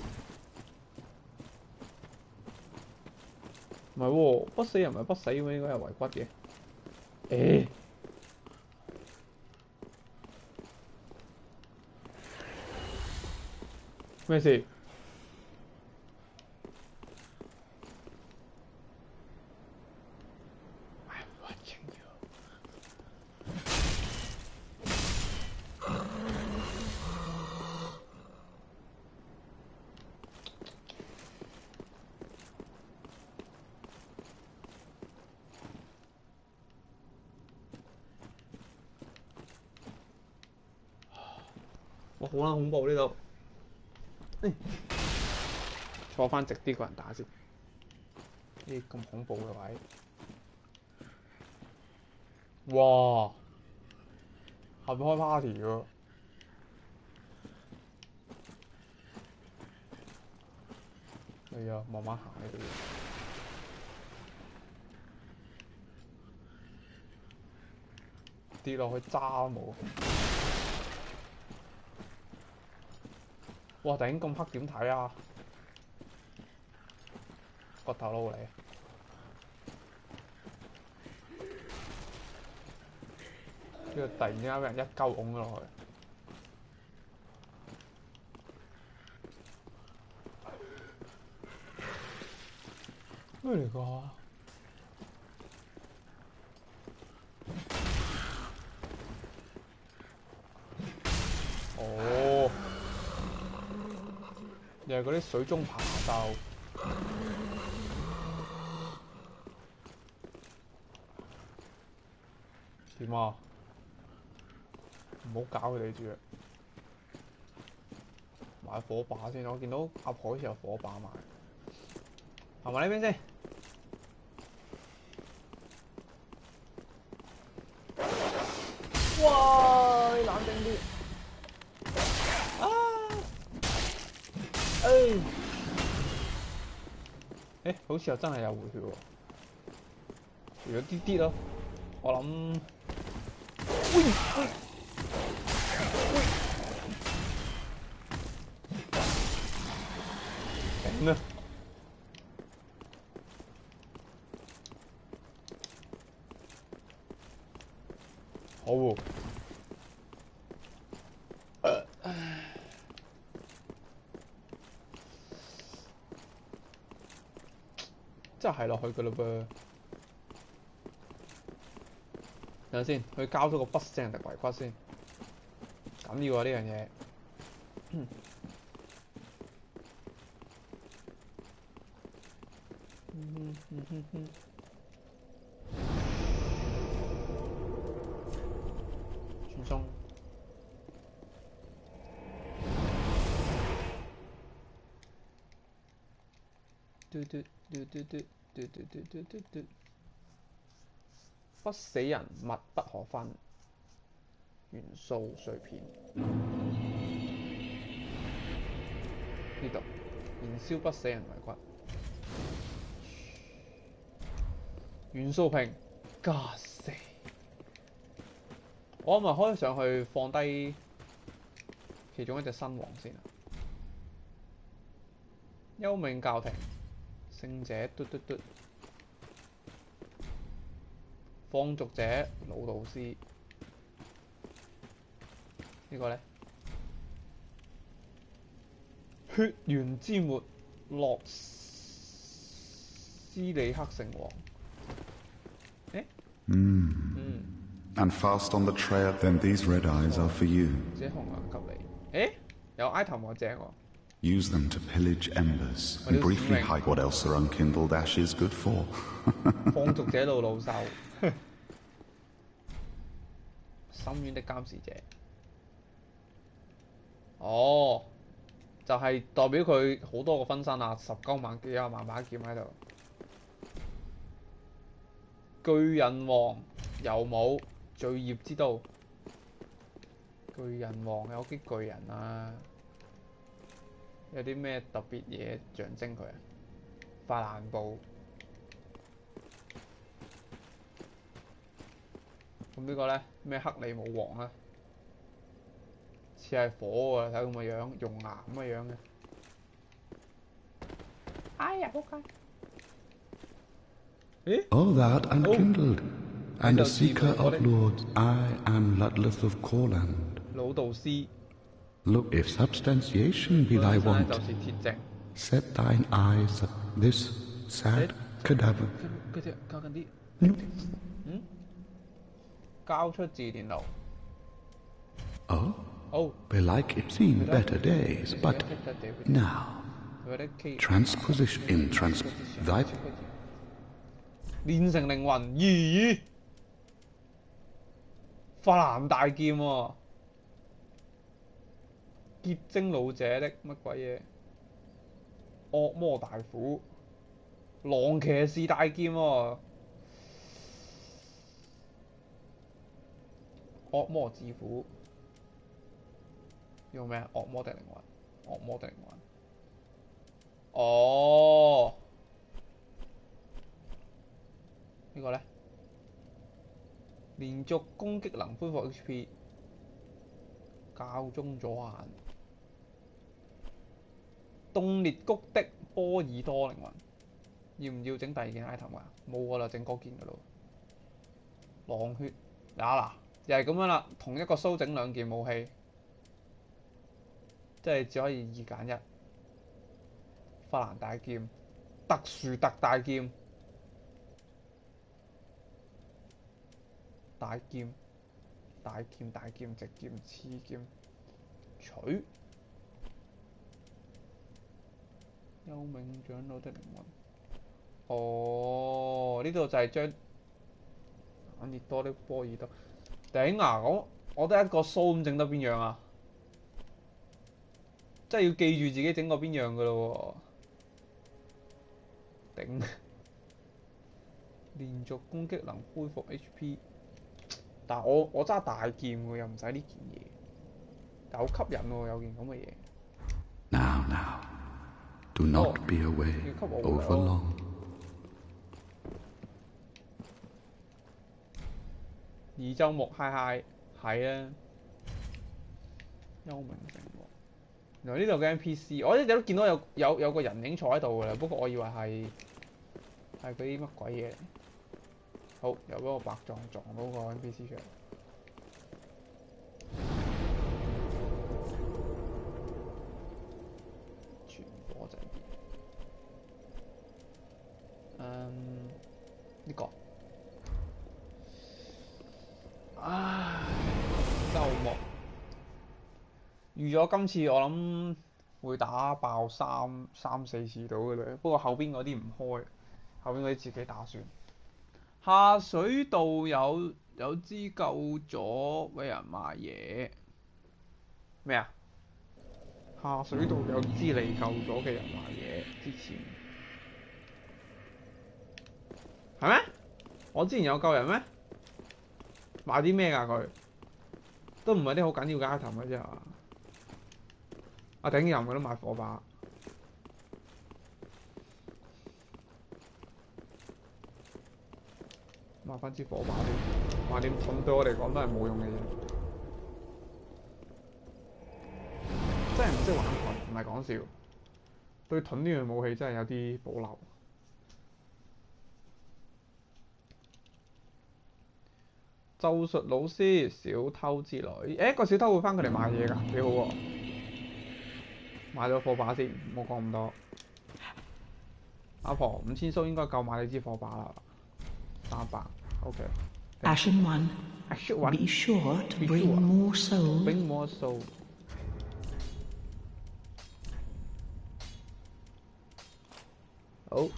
唔係喎，不死人唔係不死嘅咩？應該係遺骨嘅。誒，咩事？ 哇，好撚恐怖呢度。哎坐翻直啲個人打先。呢啲咁恐怖嘅位。哇！後邊開 party 喎。係啊，慢慢行呢度。跌落去渣都冇。哇！頂咁黑點睇啊？骨頭撈嚟。呢個突然之間俾人一鳩拱咗落去。咩嚟㗎？哦，又係嗰啲水中爬獸。點啊？唔好搞佢哋住啊！買火把先，我見到阿婆好似有火把賣，行埋呢邊先。哇！你冷靜啲。啊！誒、哎，誒，好似又真係有回血喎，除咗啲啲咯，我諗。喂喂！頂啊！好喎。呃真係落去㗎嘞噃。等陣先，佢交咗個不死人敵遺骨先，緊要啊呢樣嘢。嗯嗯嗯嗯嗯傳送。嘟嘟嘟嘟嘟嘟嘟嘟嘟嘟嘟。不死人密不可分，元素碎片。呢度燃燒不死人遺骨。元素瓶加四。我咪可以上去放低其中一隻新王先啊！幽冥教廷，聖者嘟嘟嘟。放逐者魯道斯，呢、這個呢？血緣之末洛斯里克聖王。誒？ Mm. 嗯。 And fast on the trail, then these red eyes are for you. 這紅顏給你。誒？有 item 我正喎。 Use them to pillage embers and briefly hide what else are unkindled ashes good for. 放逐者魯魯獸。深淵的監視者。哦，就係、是、代表佢好多個分身啊，十九萬幾廿萬把劍喺度。巨人王有冇罪孽之刀？巨人王有幾巨人啊？有啲咩特別嘢象徵佢啊？法蘭布。咁呢個咧咩克里姆王啊？似係火喎，睇咁嘅樣，熔岩咁嘅樣嘅。哎呀，仆街！咦 Oh, thou art unkindled, and a seeker of lords. I am Ludleth of Corland. 魯道斯。 Look, if substantiation be thy want, 就是鐵證。 set thine eyes at this sad cadaver. 嗰隻交緊啲。 No. 嗯？交出字典爐。 Oh, Oh. belike it seemed better days, but now transposition in trans thy 煉成靈魂，咦？法蘭大劍喎、啊！ 結晶老者的乜鬼嘢？惡魔大斧，狼騎士大劍喎、哦，惡魔之斧，用咩啊？惡魔的靈魂，惡魔的靈魂。哦，呢個咧，連續攻擊能恢復 H P， 教宗左眼，凍裂谷的波爾多靈魂，要唔要整第二件 item 㗎？冇㗎啦，整嗰件㗎咯。狼血，嗱嗱，又係咁樣啦，同一個蘇整兩件武器，即係只可以二揀一。法蘭大劍，特殊特大劍，大劍，大劍，大劍，直劍，刺劍，取，幽冥長老的靈魂。哦，呢度就係將眼熱多的波爾多。頂啊！我我得一個蘇咁整得邊樣啊？真係要記住自己整個邊樣噶咯喎。頂！連續攻擊能恢復 H P， 但係我我揸大劍喎，又唔使呢件嘢，但好吸引喎，有件咁嘅嘢。 Now, now, do not be away over long. 二周目嗨嗨係啊，幽冥城喎。原來呢度嘅 N P C， 我一直都見到有有有個人影坐喺度㗎啦，不過我以為係係嗰啲乜鬼嘢。好，又俾個白撞撞到個 N P C 出嚟。全火陣列。嗯，呢個。唉，周末預咗今次我諗會打爆三三四次到嘅啦，不過後邊嗰啲唔開，後邊嗰啲自己打算。下水道有有支救咗俾人賣嘢咩啊？下水道有支你救咗嘅人賣嘢，之前係咩？我之前有救人咩？買啲咩㗎佢？都唔係啲好緊要嘅 item 嘅啫係嘛？啊頂又唔係都買火把，買翻支火把先。橫掂盾對我嚟講都係冇用嘅嘢，真係唔識玩盾，唔係講笑。對盾呢樣武器真係有啲保留。咒術老師、小偷之類，誒個小偷會翻佢哋買嘢㗎，幾好喎！買咗火把先，唔好講咁多。阿婆五千蘇應該夠買你支火把啦，三百 ，OK。 Ashen One, Ashen One, be sure to be bring sure. more souls. Bring more soul。好。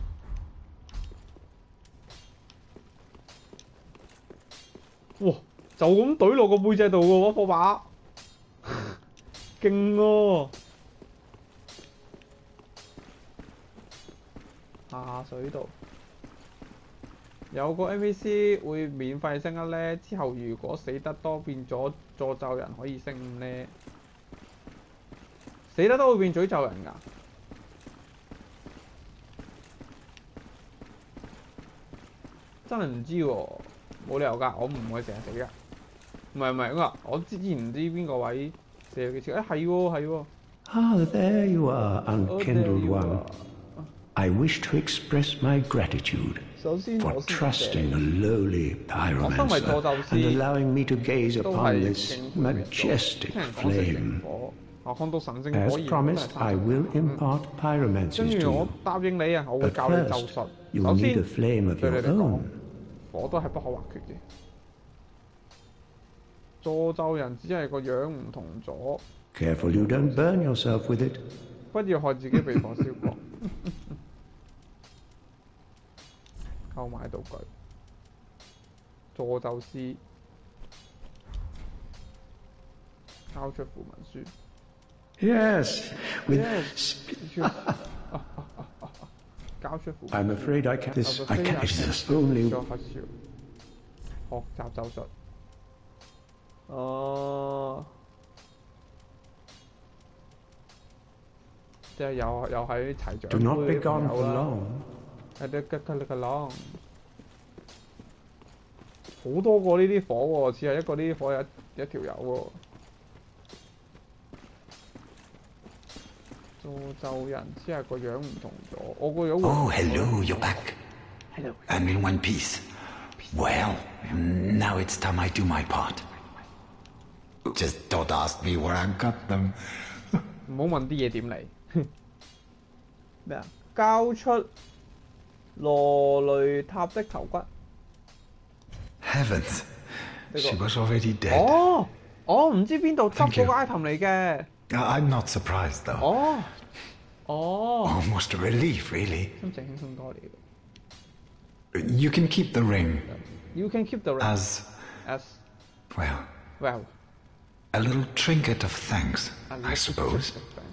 哇！就咁懟落個背脊度喎，火把，勁喎！下水道有個 N P C 會免費升一呢，之後如果死得多變咗詛咒人可以升五呢，死得多會變詛咒人㗎？真係唔知喎。冇理由㗎，我唔會成日死㗎。唔係唔係，我我之前唔知邊個位射幾次，誒係喎係喎。 Ah, there you are, unkindled one. I wish to express my gratitude for trusting a lowly pyromancer and allowing me to gaze upon this majestic flame. As promised, I will impart pyromancy to you. But first, you'll need a flame of your own. 火都係不可或缺嘅。詛咒人只係個樣唔同咗。 Careful you don't burn yourself with it. 不要害自己被火燒過。購買道具。詛咒師。交出符文書。 Yes, with. Yes. I'm afraid I can't. This I can't. It is only. 學習咒術。哦，即係又又喺齊長 Do not be gone for long。 係得吉吉力嘅浪。好多個呢啲火喎，似係一個呢啲火有一一條友喎。造就人只係個樣唔同咗，我個樣。 Oh, hello, you're back. Hello. I'm in one piece. Well, now it's time I do my part. Just don't ask me where I got them. 唔好問啲嘢點嚟。咩啊？交出羅雷塔的頭骨。 Heavens, she was already dead. 哦，我唔知邊度執嗰個 item 嚟嘅。 I'm not surprised though. 哦，哦。 Almost a relief, really. 心情輕鬆多了。 You can keep the ring. You can keep the ring. As. As. Well. Well. A little trinket of thanks, I suppose.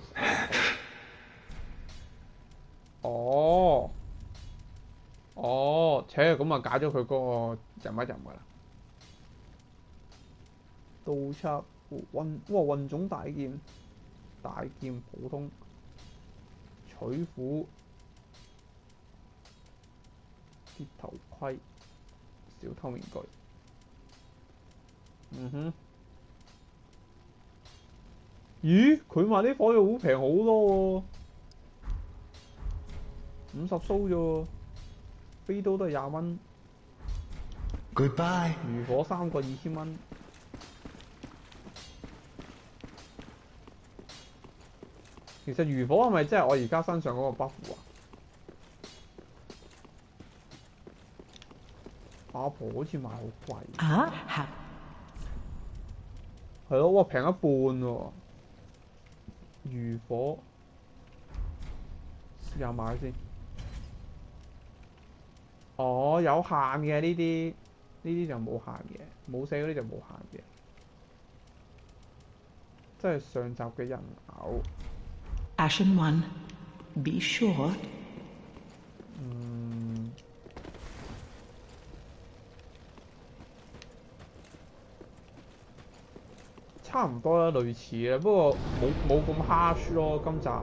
哦。哦，切咁啊，解咗佢嗰個任一任噶啦。盜賊運哇運種大劍，大劍普通，取斧，鐵頭盔，小偷面具。嗯哼。咦？佢賣啲火藥好平好多喎，五十蘇啫喎。飛刀都係廿蚊。 Goodbye。 漁火三個二千蚊。其實漁火係咪即係我而家身上嗰個 buff 啊？阿婆好似賣好貴。 啊？係。 係咯，哇！平一半喎。漁火，試下買先。哦，有限嘅呢啲，呢啲就冇限嘅，冇寫嗰啲就冇限嘅。即係上集嘅人偶。 Ashen one, be sure。 嗯。差唔多啦，類似嘅，不過冇冇咁 harsh 咯，今集。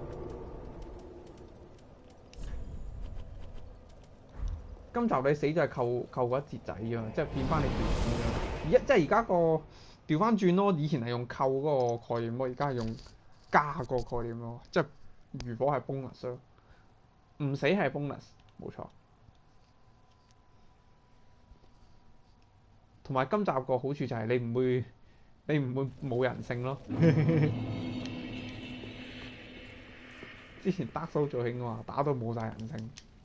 今集你死就係扣扣嗰一截仔啫嘛，即係變翻你條線啫。而家即係而家個調翻轉咯，以前係用扣嗰個概念咯，而家係用加個概念咯，即係漁火係 bonus 咯，唔死係 bonus， 冇錯。同埋今集個好處就係你唔會你唔會冇人性咯。之前 Dark Souls 最興啊嘛，打到冇晒人性。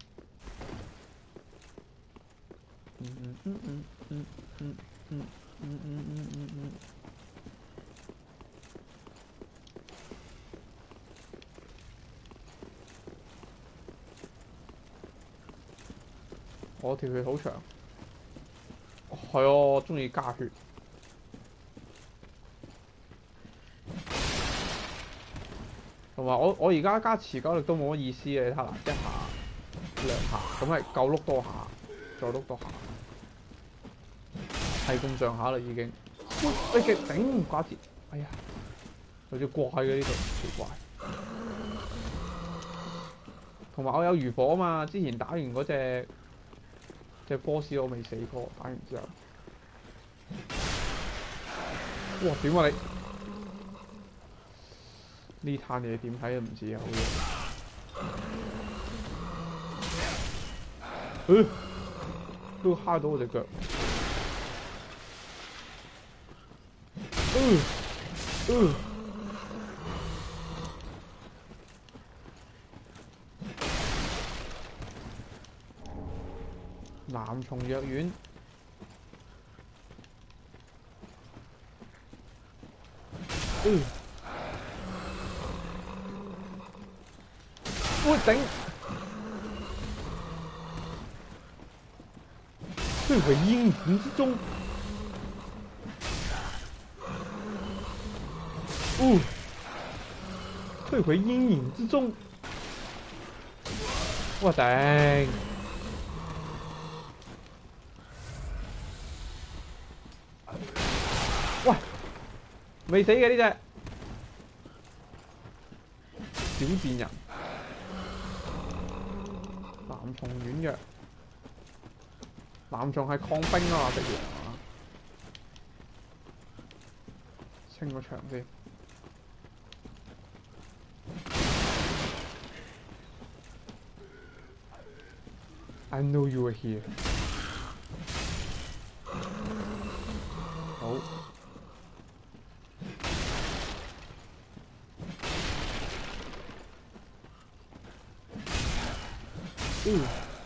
嗯嗯嗯嗯嗯嗯嗯嗯嗯嗯嗯。我條血好長，係啊，我中意加血。同埋我我而家加持久力都冇乜意思嘅，你睇下一下兩下，咁係夠碌多下，再碌多下。係咁上下啦已經。喂，極頂唔掛節，哎呀，有隻怪嘅呢度，奇怪。同埋我有漁火啊嘛，之前打完嗰隻隻 boss 我未死過，打完之後。哇！點啊你？呢攤嘢點睇都唔似有嘢。誒，都揩到我隻腳。嗯嗯。南蟲藥丸。嗯。喂頂！雖然係煙霧之中。哦退回阴影之中。我頂！喂，未死嘅呢只小賤人，藍蟲軟弱，藍蟲係抗冰啊嘛，食完啊，清個場先。I know you were here。好。嗯。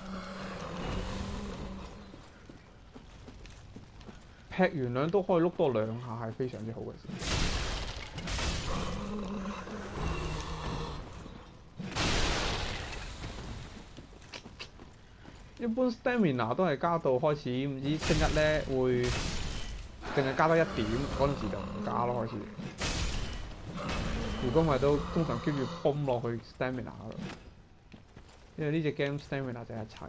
劈完兩刀可以碌多兩下，係非常之好嘅事。一般 stamina 都係加到開始唔知升一咧會，淨係加多一點，嗰陣時就唔加咯開始。如果唔係都通常 keep 住泵落去 stamina 嗰度，因為呢隻 game stamina 就係一切。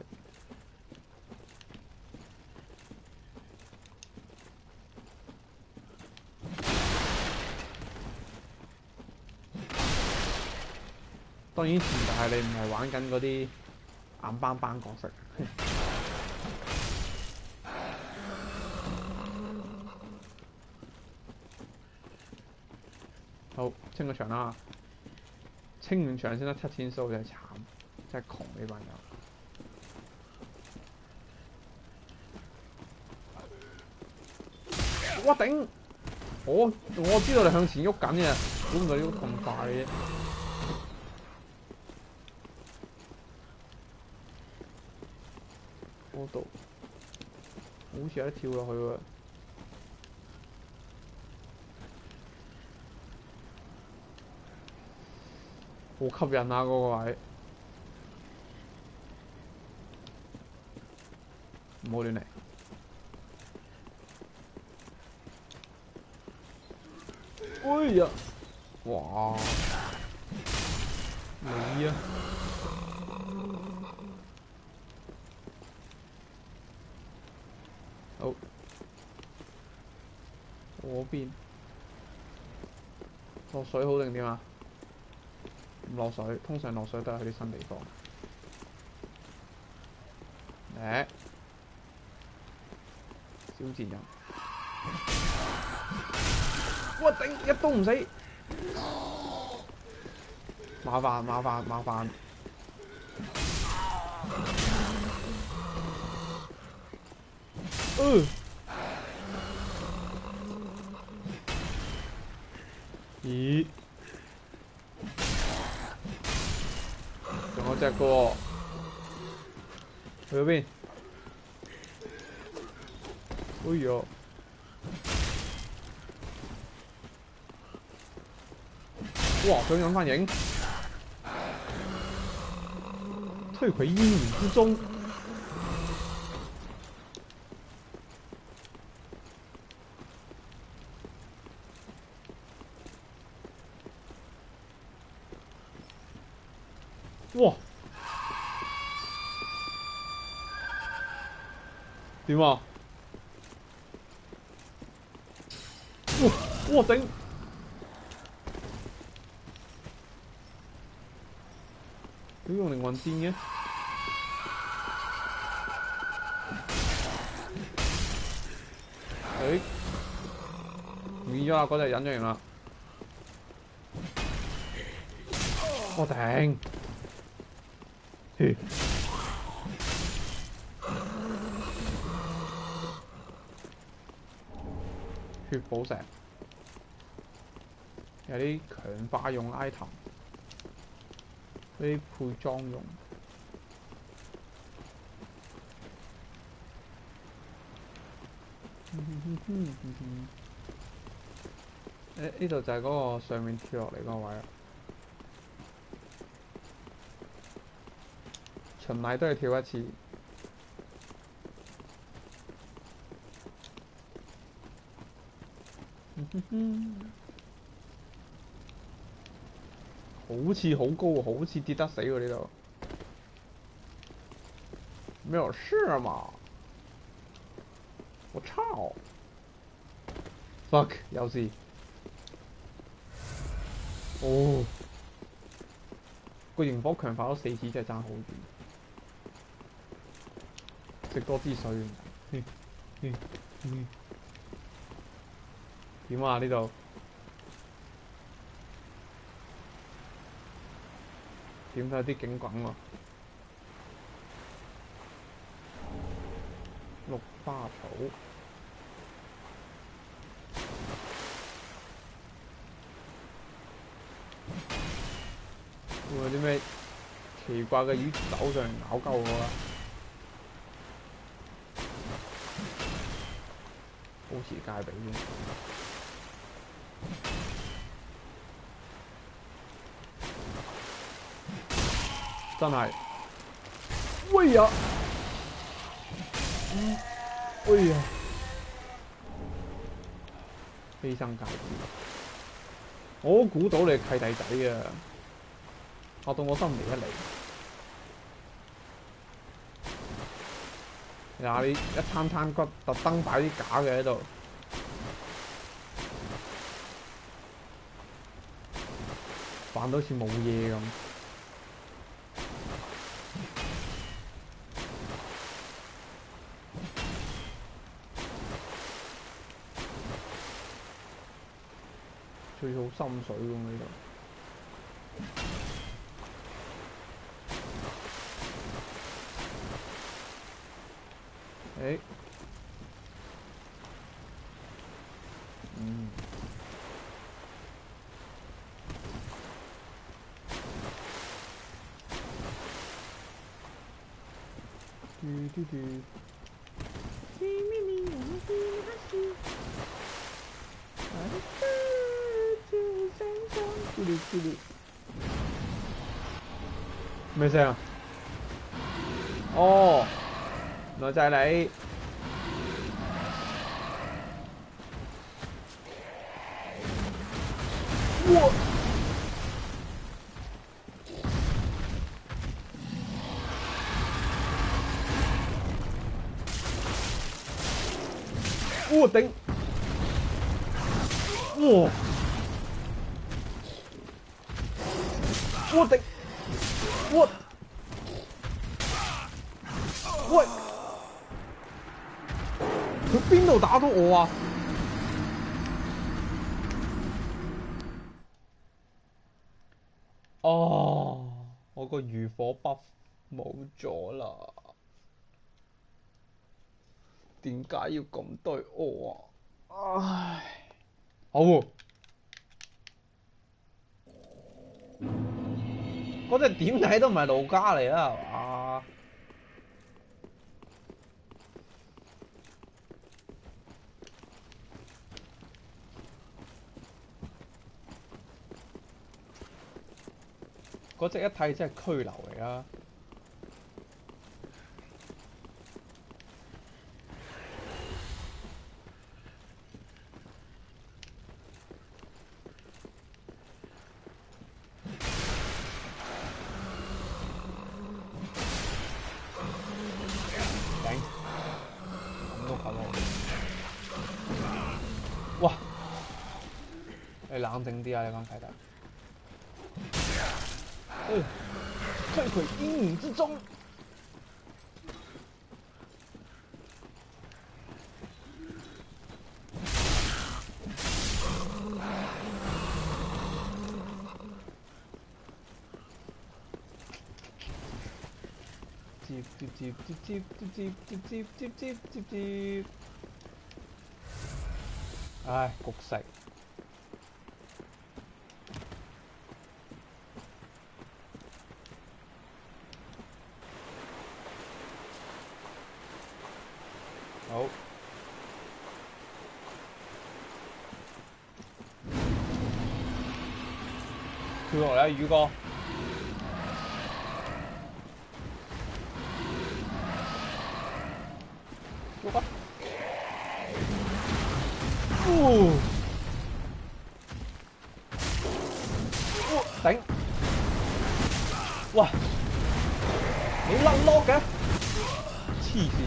當然前提係你唔係玩緊嗰啲硬邦邦角色。好，清個場啦！清完場先得七千蘇，真係慘，真係窮呢班友。我頂！我我知道你向前喐緊嘅，估唔到你喐咁快嘅啫。嗰度好似有得跳落去喎。好吸引啊！嗰、那個位，唔好亂嚟。哎呀！哇！你啊！好，嗰邊落水好定點啊？唔落水，通常落水都係去啲新地方。誒，小賤人，我頂一刀唔死，麻煩麻煩麻煩。嗯。咦？仲有隻個喎，去咗邊？哎呀！哇！想隱翻影，退回陰影之中。哇！點啊？哇！哇頂！點用靈魂劍嘅？誒，變咗啦！嗰隻隱咗形啦！我頂！血！血寶石，有啲強化用 item， 啲配裝用。誒，呢度就係嗰個上面跳落嚟嗰個位啦。循例都係跳一次。好好似好高，好似跌得死喎呢度。沒有事嘛？我操 ！fuck 有事。哦，個螢火強化咗四次真係爭好遠。食多支水。嗯嗯嗯。點啊？呢度？點睇啲景滾喎？綠花草。會有啲咩奇怪嘅魚走上嚟咬鳩我啦？保持戒備先。真係，喂呀！嗯，喂呀！犧牲戒指，我估到你係契弟仔啊！嚇到我心離一離。嗱，你一餐餐骨特登擺啲假嘅喺度，扮到好似冇嘢咁。最好深水咁呢度。誒，嗯，嘟嘟嘟，咪咪咪，我們是哈士，我的就像上嘟嚕嘟嚕，咩聲啊？哦。原來就係你，哇！哇頂！哇！哇頂！哇！喂！佢邊度打到我啊？哦，我個餘火 buff 冇咗啦。點解要咁對我啊？唉，好喎。嗰隻點睇都唔係路家嚟啦，係嘛？嗰隻一睇真係拘留嚟啦。頂，咁都夠我。哇！你冷靜啲啊！你班契弟。嗯，退回陰影之中。接接接接接接接接接接接接。唉，焗食。好，跳落嚟啊，宇哥！喐啊！哦！哦，頂！ 喂，你甩落嘅，黐線！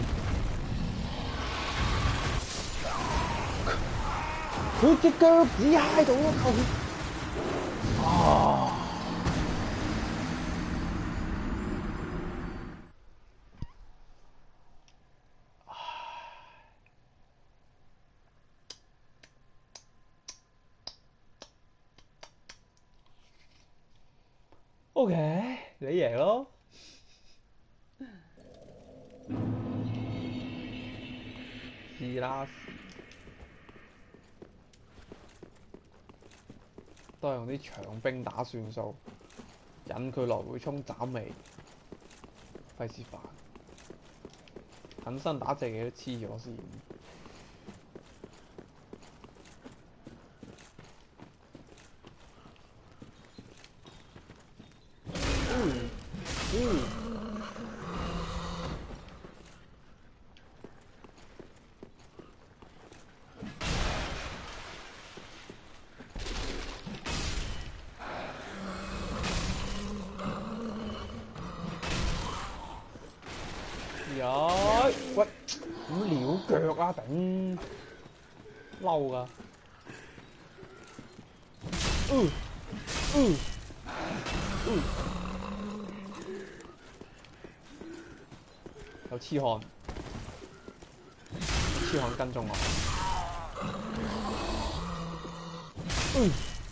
佢隻腳趾喺度咯，靠佢！啊！OK， 你贏咯。是啦，都係用啲長兵打算數，引佢來回衝斬尾，費事煩。近身打隻嘢都黐咗線。嗯嗯。喂，咁撩腳啊頂，嬲噶，嗯嗯嗯，有痴漢，痴漢跟蹤我，嗯。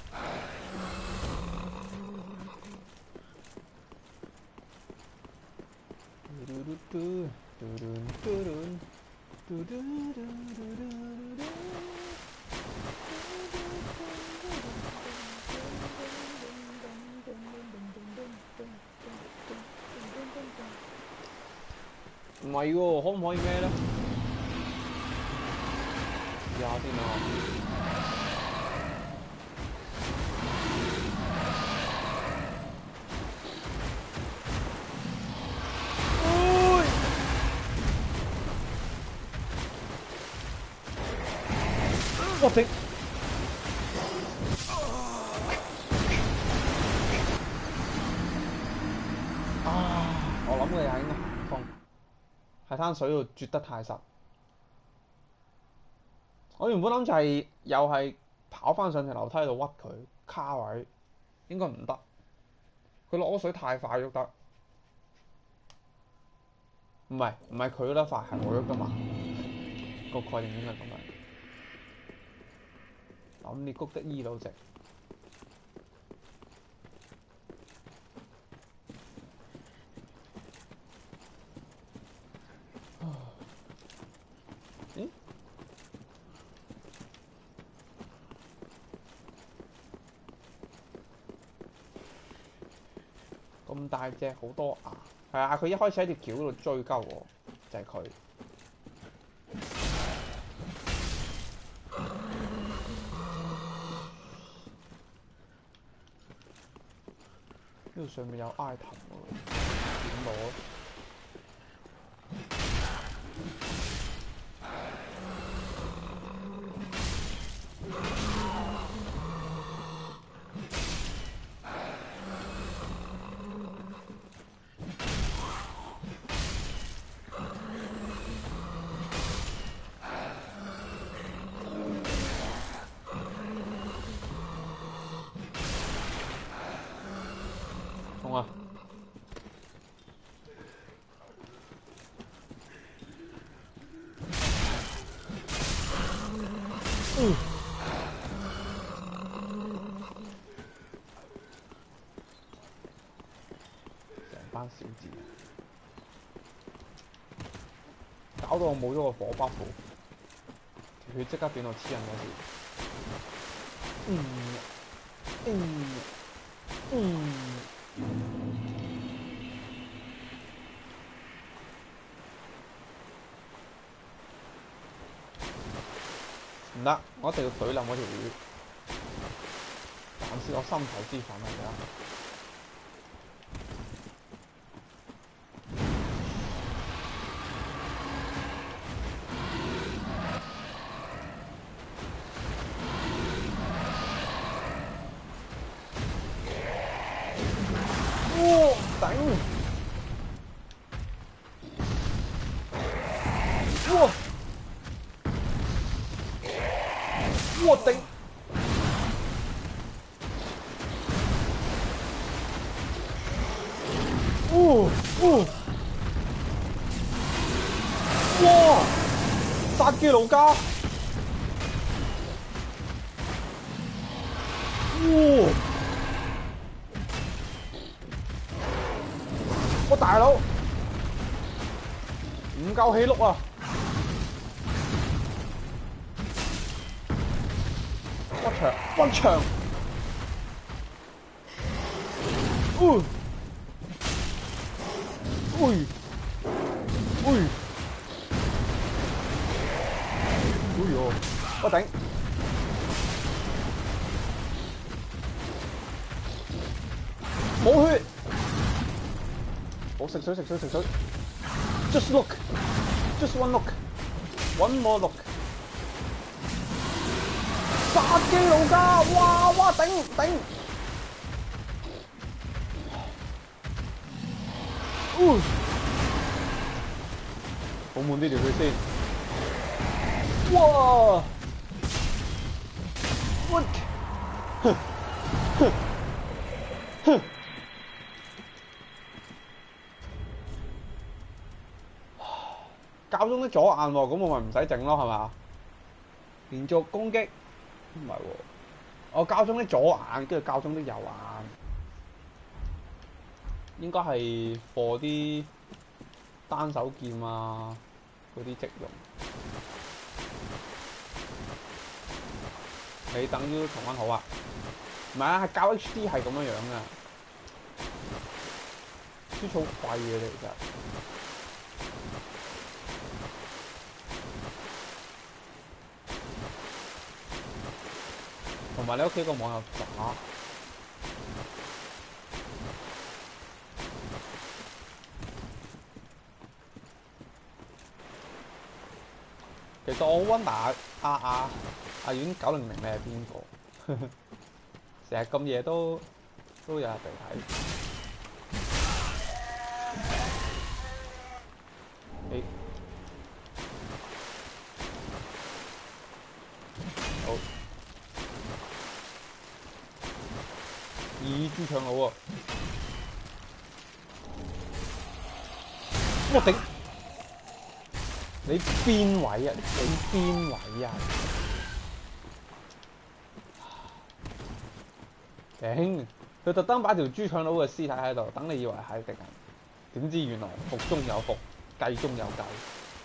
唔係喎，可唔可以咩咧？試下先啊！我頂！啊！我諗佢係應該行風，喺灘水度啜得太實。我原本諗就係又係跑翻上條樓梯度屈佢卡位，應該唔得。佢落咗水太快喐得，唔係唔係佢得快，係我喐得慢。個概念應該咁樣。諗你谷得醫到直。咦？咁大隻好多牙，係啊！佢一開始喺條橋度追鳩我，就係佢。呢度上面有 item 喎，點攞？衝啊！嗯。成班小字，搞到我冇咗個火筆符，條血即刻變到黐人嗰時。嗯嗯嗯。唔得，我一定要懟冧嗰條魚，還是我心頭之憤嚟㗎。哇！ 頂！哇！哇頂！哦哦！哇！殺基魯加！哇！我大佬唔夠氣碌啊！屈場屈場！哦！喂！喂！哎呦！我頂！冇血！我食水食水食水 ！Just look, just one look, one more look。殺基魯加！哇哇頂頂！哦！好滿呢條血先。哇！我哼哼哼！教宗啲左眼喎，咁我咪唔使整咯，係嘛？連續攻擊唔係喎，我教宗啲左眼，跟住教宗啲右眼，應該係貨啲單手劍啊嗰啲即用。你等於重溫好啊？唔係啊，係教 H D 係咁樣樣噶，輸草貴嘅其實。同埋你屋企個網又渣，其實我 wonder 阿阿阿阿遠九零零你係邊個？成日咁夜都都有人嚟睇。誒，好。二豬腸佬喎！我頂！你邊位啊？你邊位啊？頂！佢特登擺條豬腸佬嘅屍體喺度，等你以為係敵人，點知原來伏中有伏，計中有計。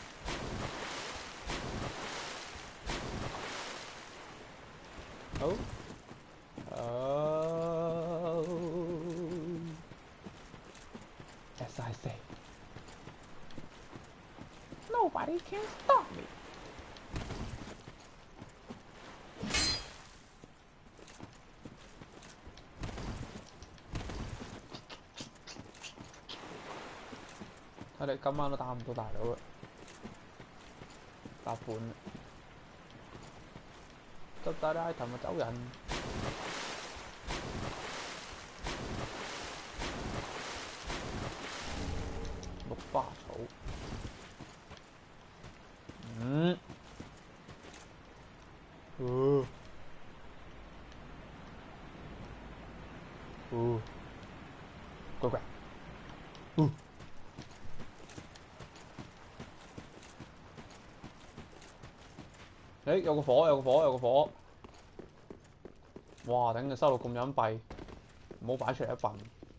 好。Oh, as I say, nobody can stop me. 我哋今晚都打唔到大佬啦，八半啦，執晒啲 item 就走人。綠花草，嗯，哦，哦，乖乖，哦，誒有個火，有個火，有個火，哇！頂你收到咁隱蔽，唔好擺出嚟一笨。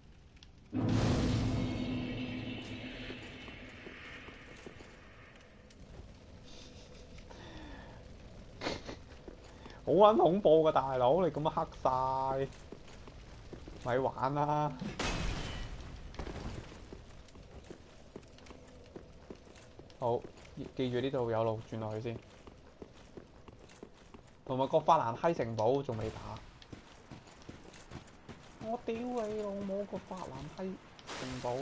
好撚恐怖㗎大佬，你咁樣黑晒，咪玩啦！好，記住呢度有路轉落去先，同埋個法蘭西城堡仲未打。我屌你老母個法蘭西城堡！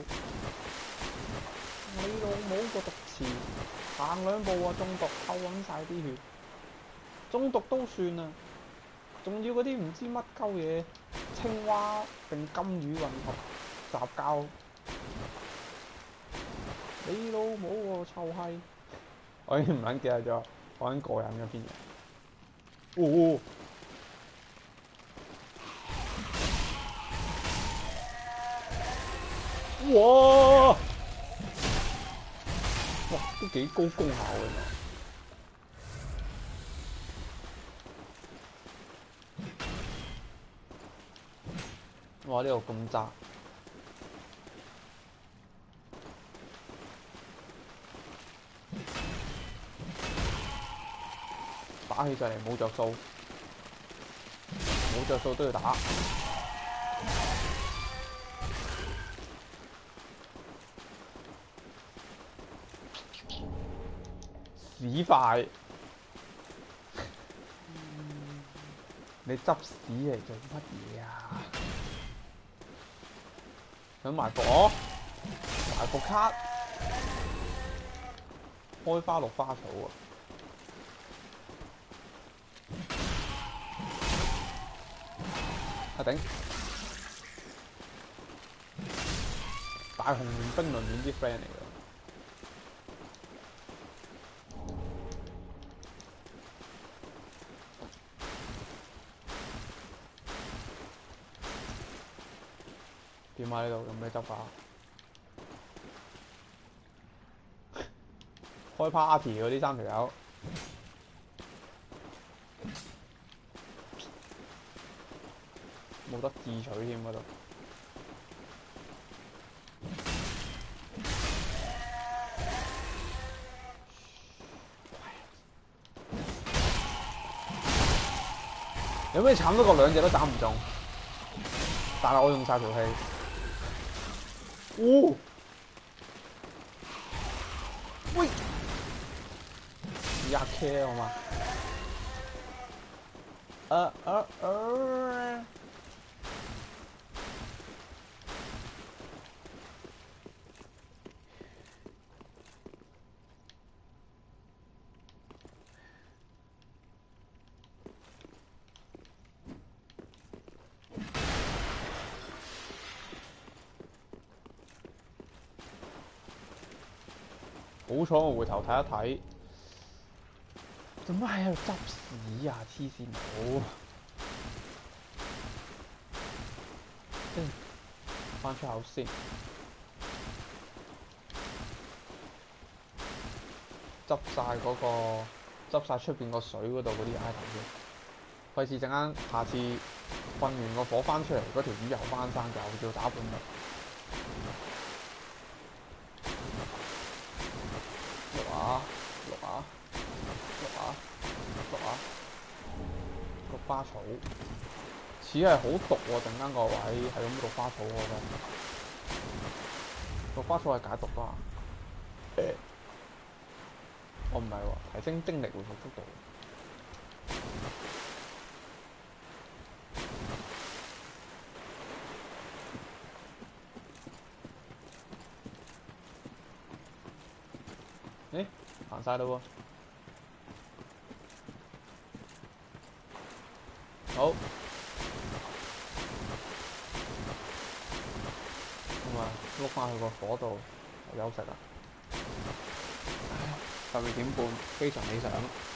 你老母個毒池，行兩步啊中毒，偷揾晒啲血。中毒都算啦，仲要嗰啲唔知乜鳩嘢青蛙定金魚混合雜交你老母喎臭閪！我已經唔撚記得咗，我已經過癮嘅邊嘢。哦！哇！哇，都幾高功效㗎嘛！哇！呢度咁窄。打起上嚟冇着數，冇着數都要打。屎塊，你執屎嚟做乜嘢啊？想埋伏我，埋伏卡，開花綠花草啊！啊頂！大紅冰輪面啲 friend 嚟㗎。點啊？呢度有咩執法？開 party 嗰啲三條友，冇得自取添嗰度。有咩慘得過兩隻都打唔中？但係我用晒條氣。哦！喂！壓 K 好嘛？啊啊啊！好彩我回頭睇一睇，做乜喺度執屎啊？黐線佬！嗯，翻出口先，執晒嗰個，執晒出邊個水嗰度嗰啲 item 先，費事陣間下次瞓完個火翻出嚟，嗰條魚又翻生，又要打半日。啊！綠啊！綠啊！綠啊！綠花草似係好毒喎！陣間個位係咁綠花草我覺得，綠花草係解毒㗎。誒，我唔係喎，提升精力回復速度。誒，行晒啦喎！好，咁啊，碌翻去個火度休息啦。十二點半，非常理想。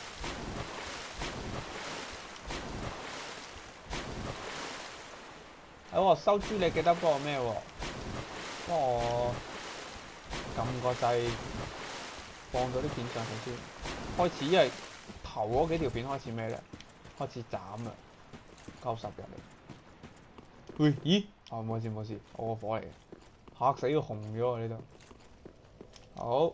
喺我收豬，你記得幫我咩喎？幫我撳個掣。放咗啲片上去先，開始因為頭嗰幾條片開始咩咧？開始斬啦，夠十入嚟。喂，咦？啊冇事冇事，我個火嚟嘅，嚇死佢紅咗啊！呢度。好，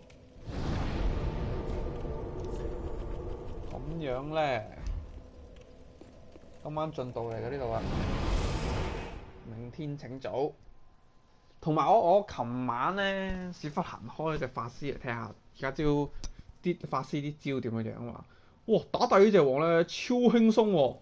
咁樣咧，今晚進度嚟到呢度啦。明天請早。同埋我我琴晚咧屎忽行開隻法師嚟聽下。而家招啲法師啲招點樣樣啊？哇！打第呢隻王咧超輕鬆喎，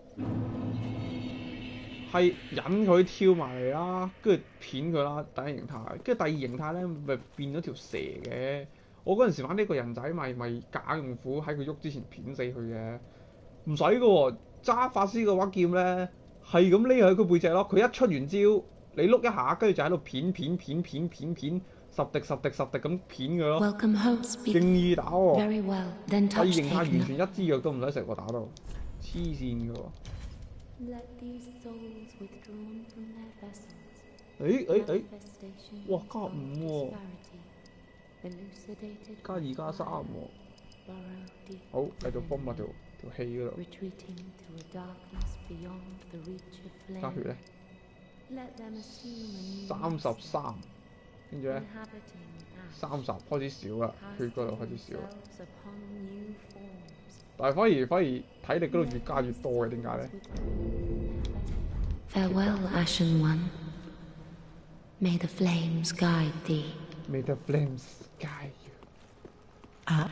係引佢跳埋嚟啦，跟住片佢啦，第一形態，跟住第二形態咧咪變咗條蛇嘅。我嗰陣時玩呢個人仔咪咪假用斧喺佢喐之前片死佢嘅，唔使㗎喎，揸法師嘅話劍咧係咁匿喺佢背脊咯，佢一出完招你碌一下，跟住就喺度片片片片片片。 十滴十滴十滴咁片佢咯。 Welcome home, speak 勁易打喎， very well. Then 第二 touch 形態完 taken. 全一支藥都唔使食喎，打到黐線嘅喎。 Let these souls withdrawn from their vessels. 誒誒誒， Manifestation 哇加五 of 喎， disparity. Elucidated 加二加三 by 喎。 burrow deep 好，繼續泵埋條條氣嗰度。 retreating to a darkness beyond the reach of 加血 flame. 咧， Let them assume a new 三十三，跟住咧 inhabiting 三十開始少啦，血嗰度開始少啦。 themselves upon new forms. 但係反而反而體力嗰度越加越多嘅，點解咧？ Farewell, Ashen One. May the flames guide thee. May the flames guide you。 啊，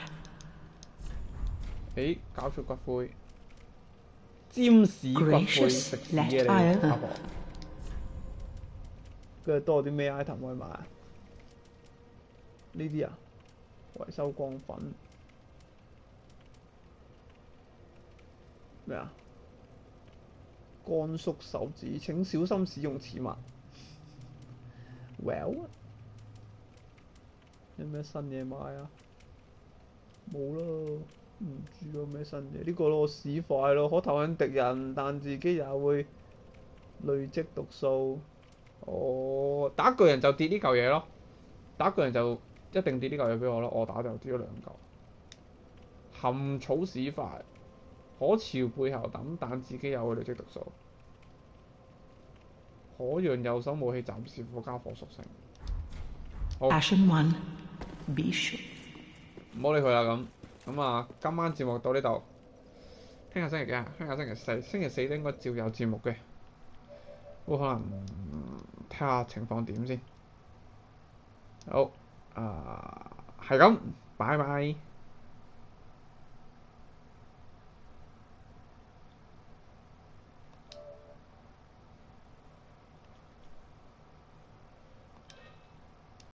誒，搞出骨灰，占屎骨灰食屎嘅你阿婆。跟住多啲咩 item 可以買啊？呢啲啊，維修光粉。咩啊？乾縮手指，請小心使用此物。Well， 有咩新嘢買啊？冇啦，唔知有咩新嘢。呢、個咯，屎快咯，可投向敵人，但自己也會累積毒素。哦，打巨人就跌呢嚿嘢咯，打巨人就一定跌呢嚿嘢俾我咯。我打就跌咗兩嚿。含草屎快，可朝背後抌，但自己也會累積毒素。可讓右手武器暫時附加火屬性。好， Ashen One, be sure. 唔好理佢啦咁。咁啊，今晚節目到呢度。聽日星期幾啊？聽日星期四，星期四都應該照有節目嘅。不過可能睇下情況點先。好，啊，係咁，拜拜。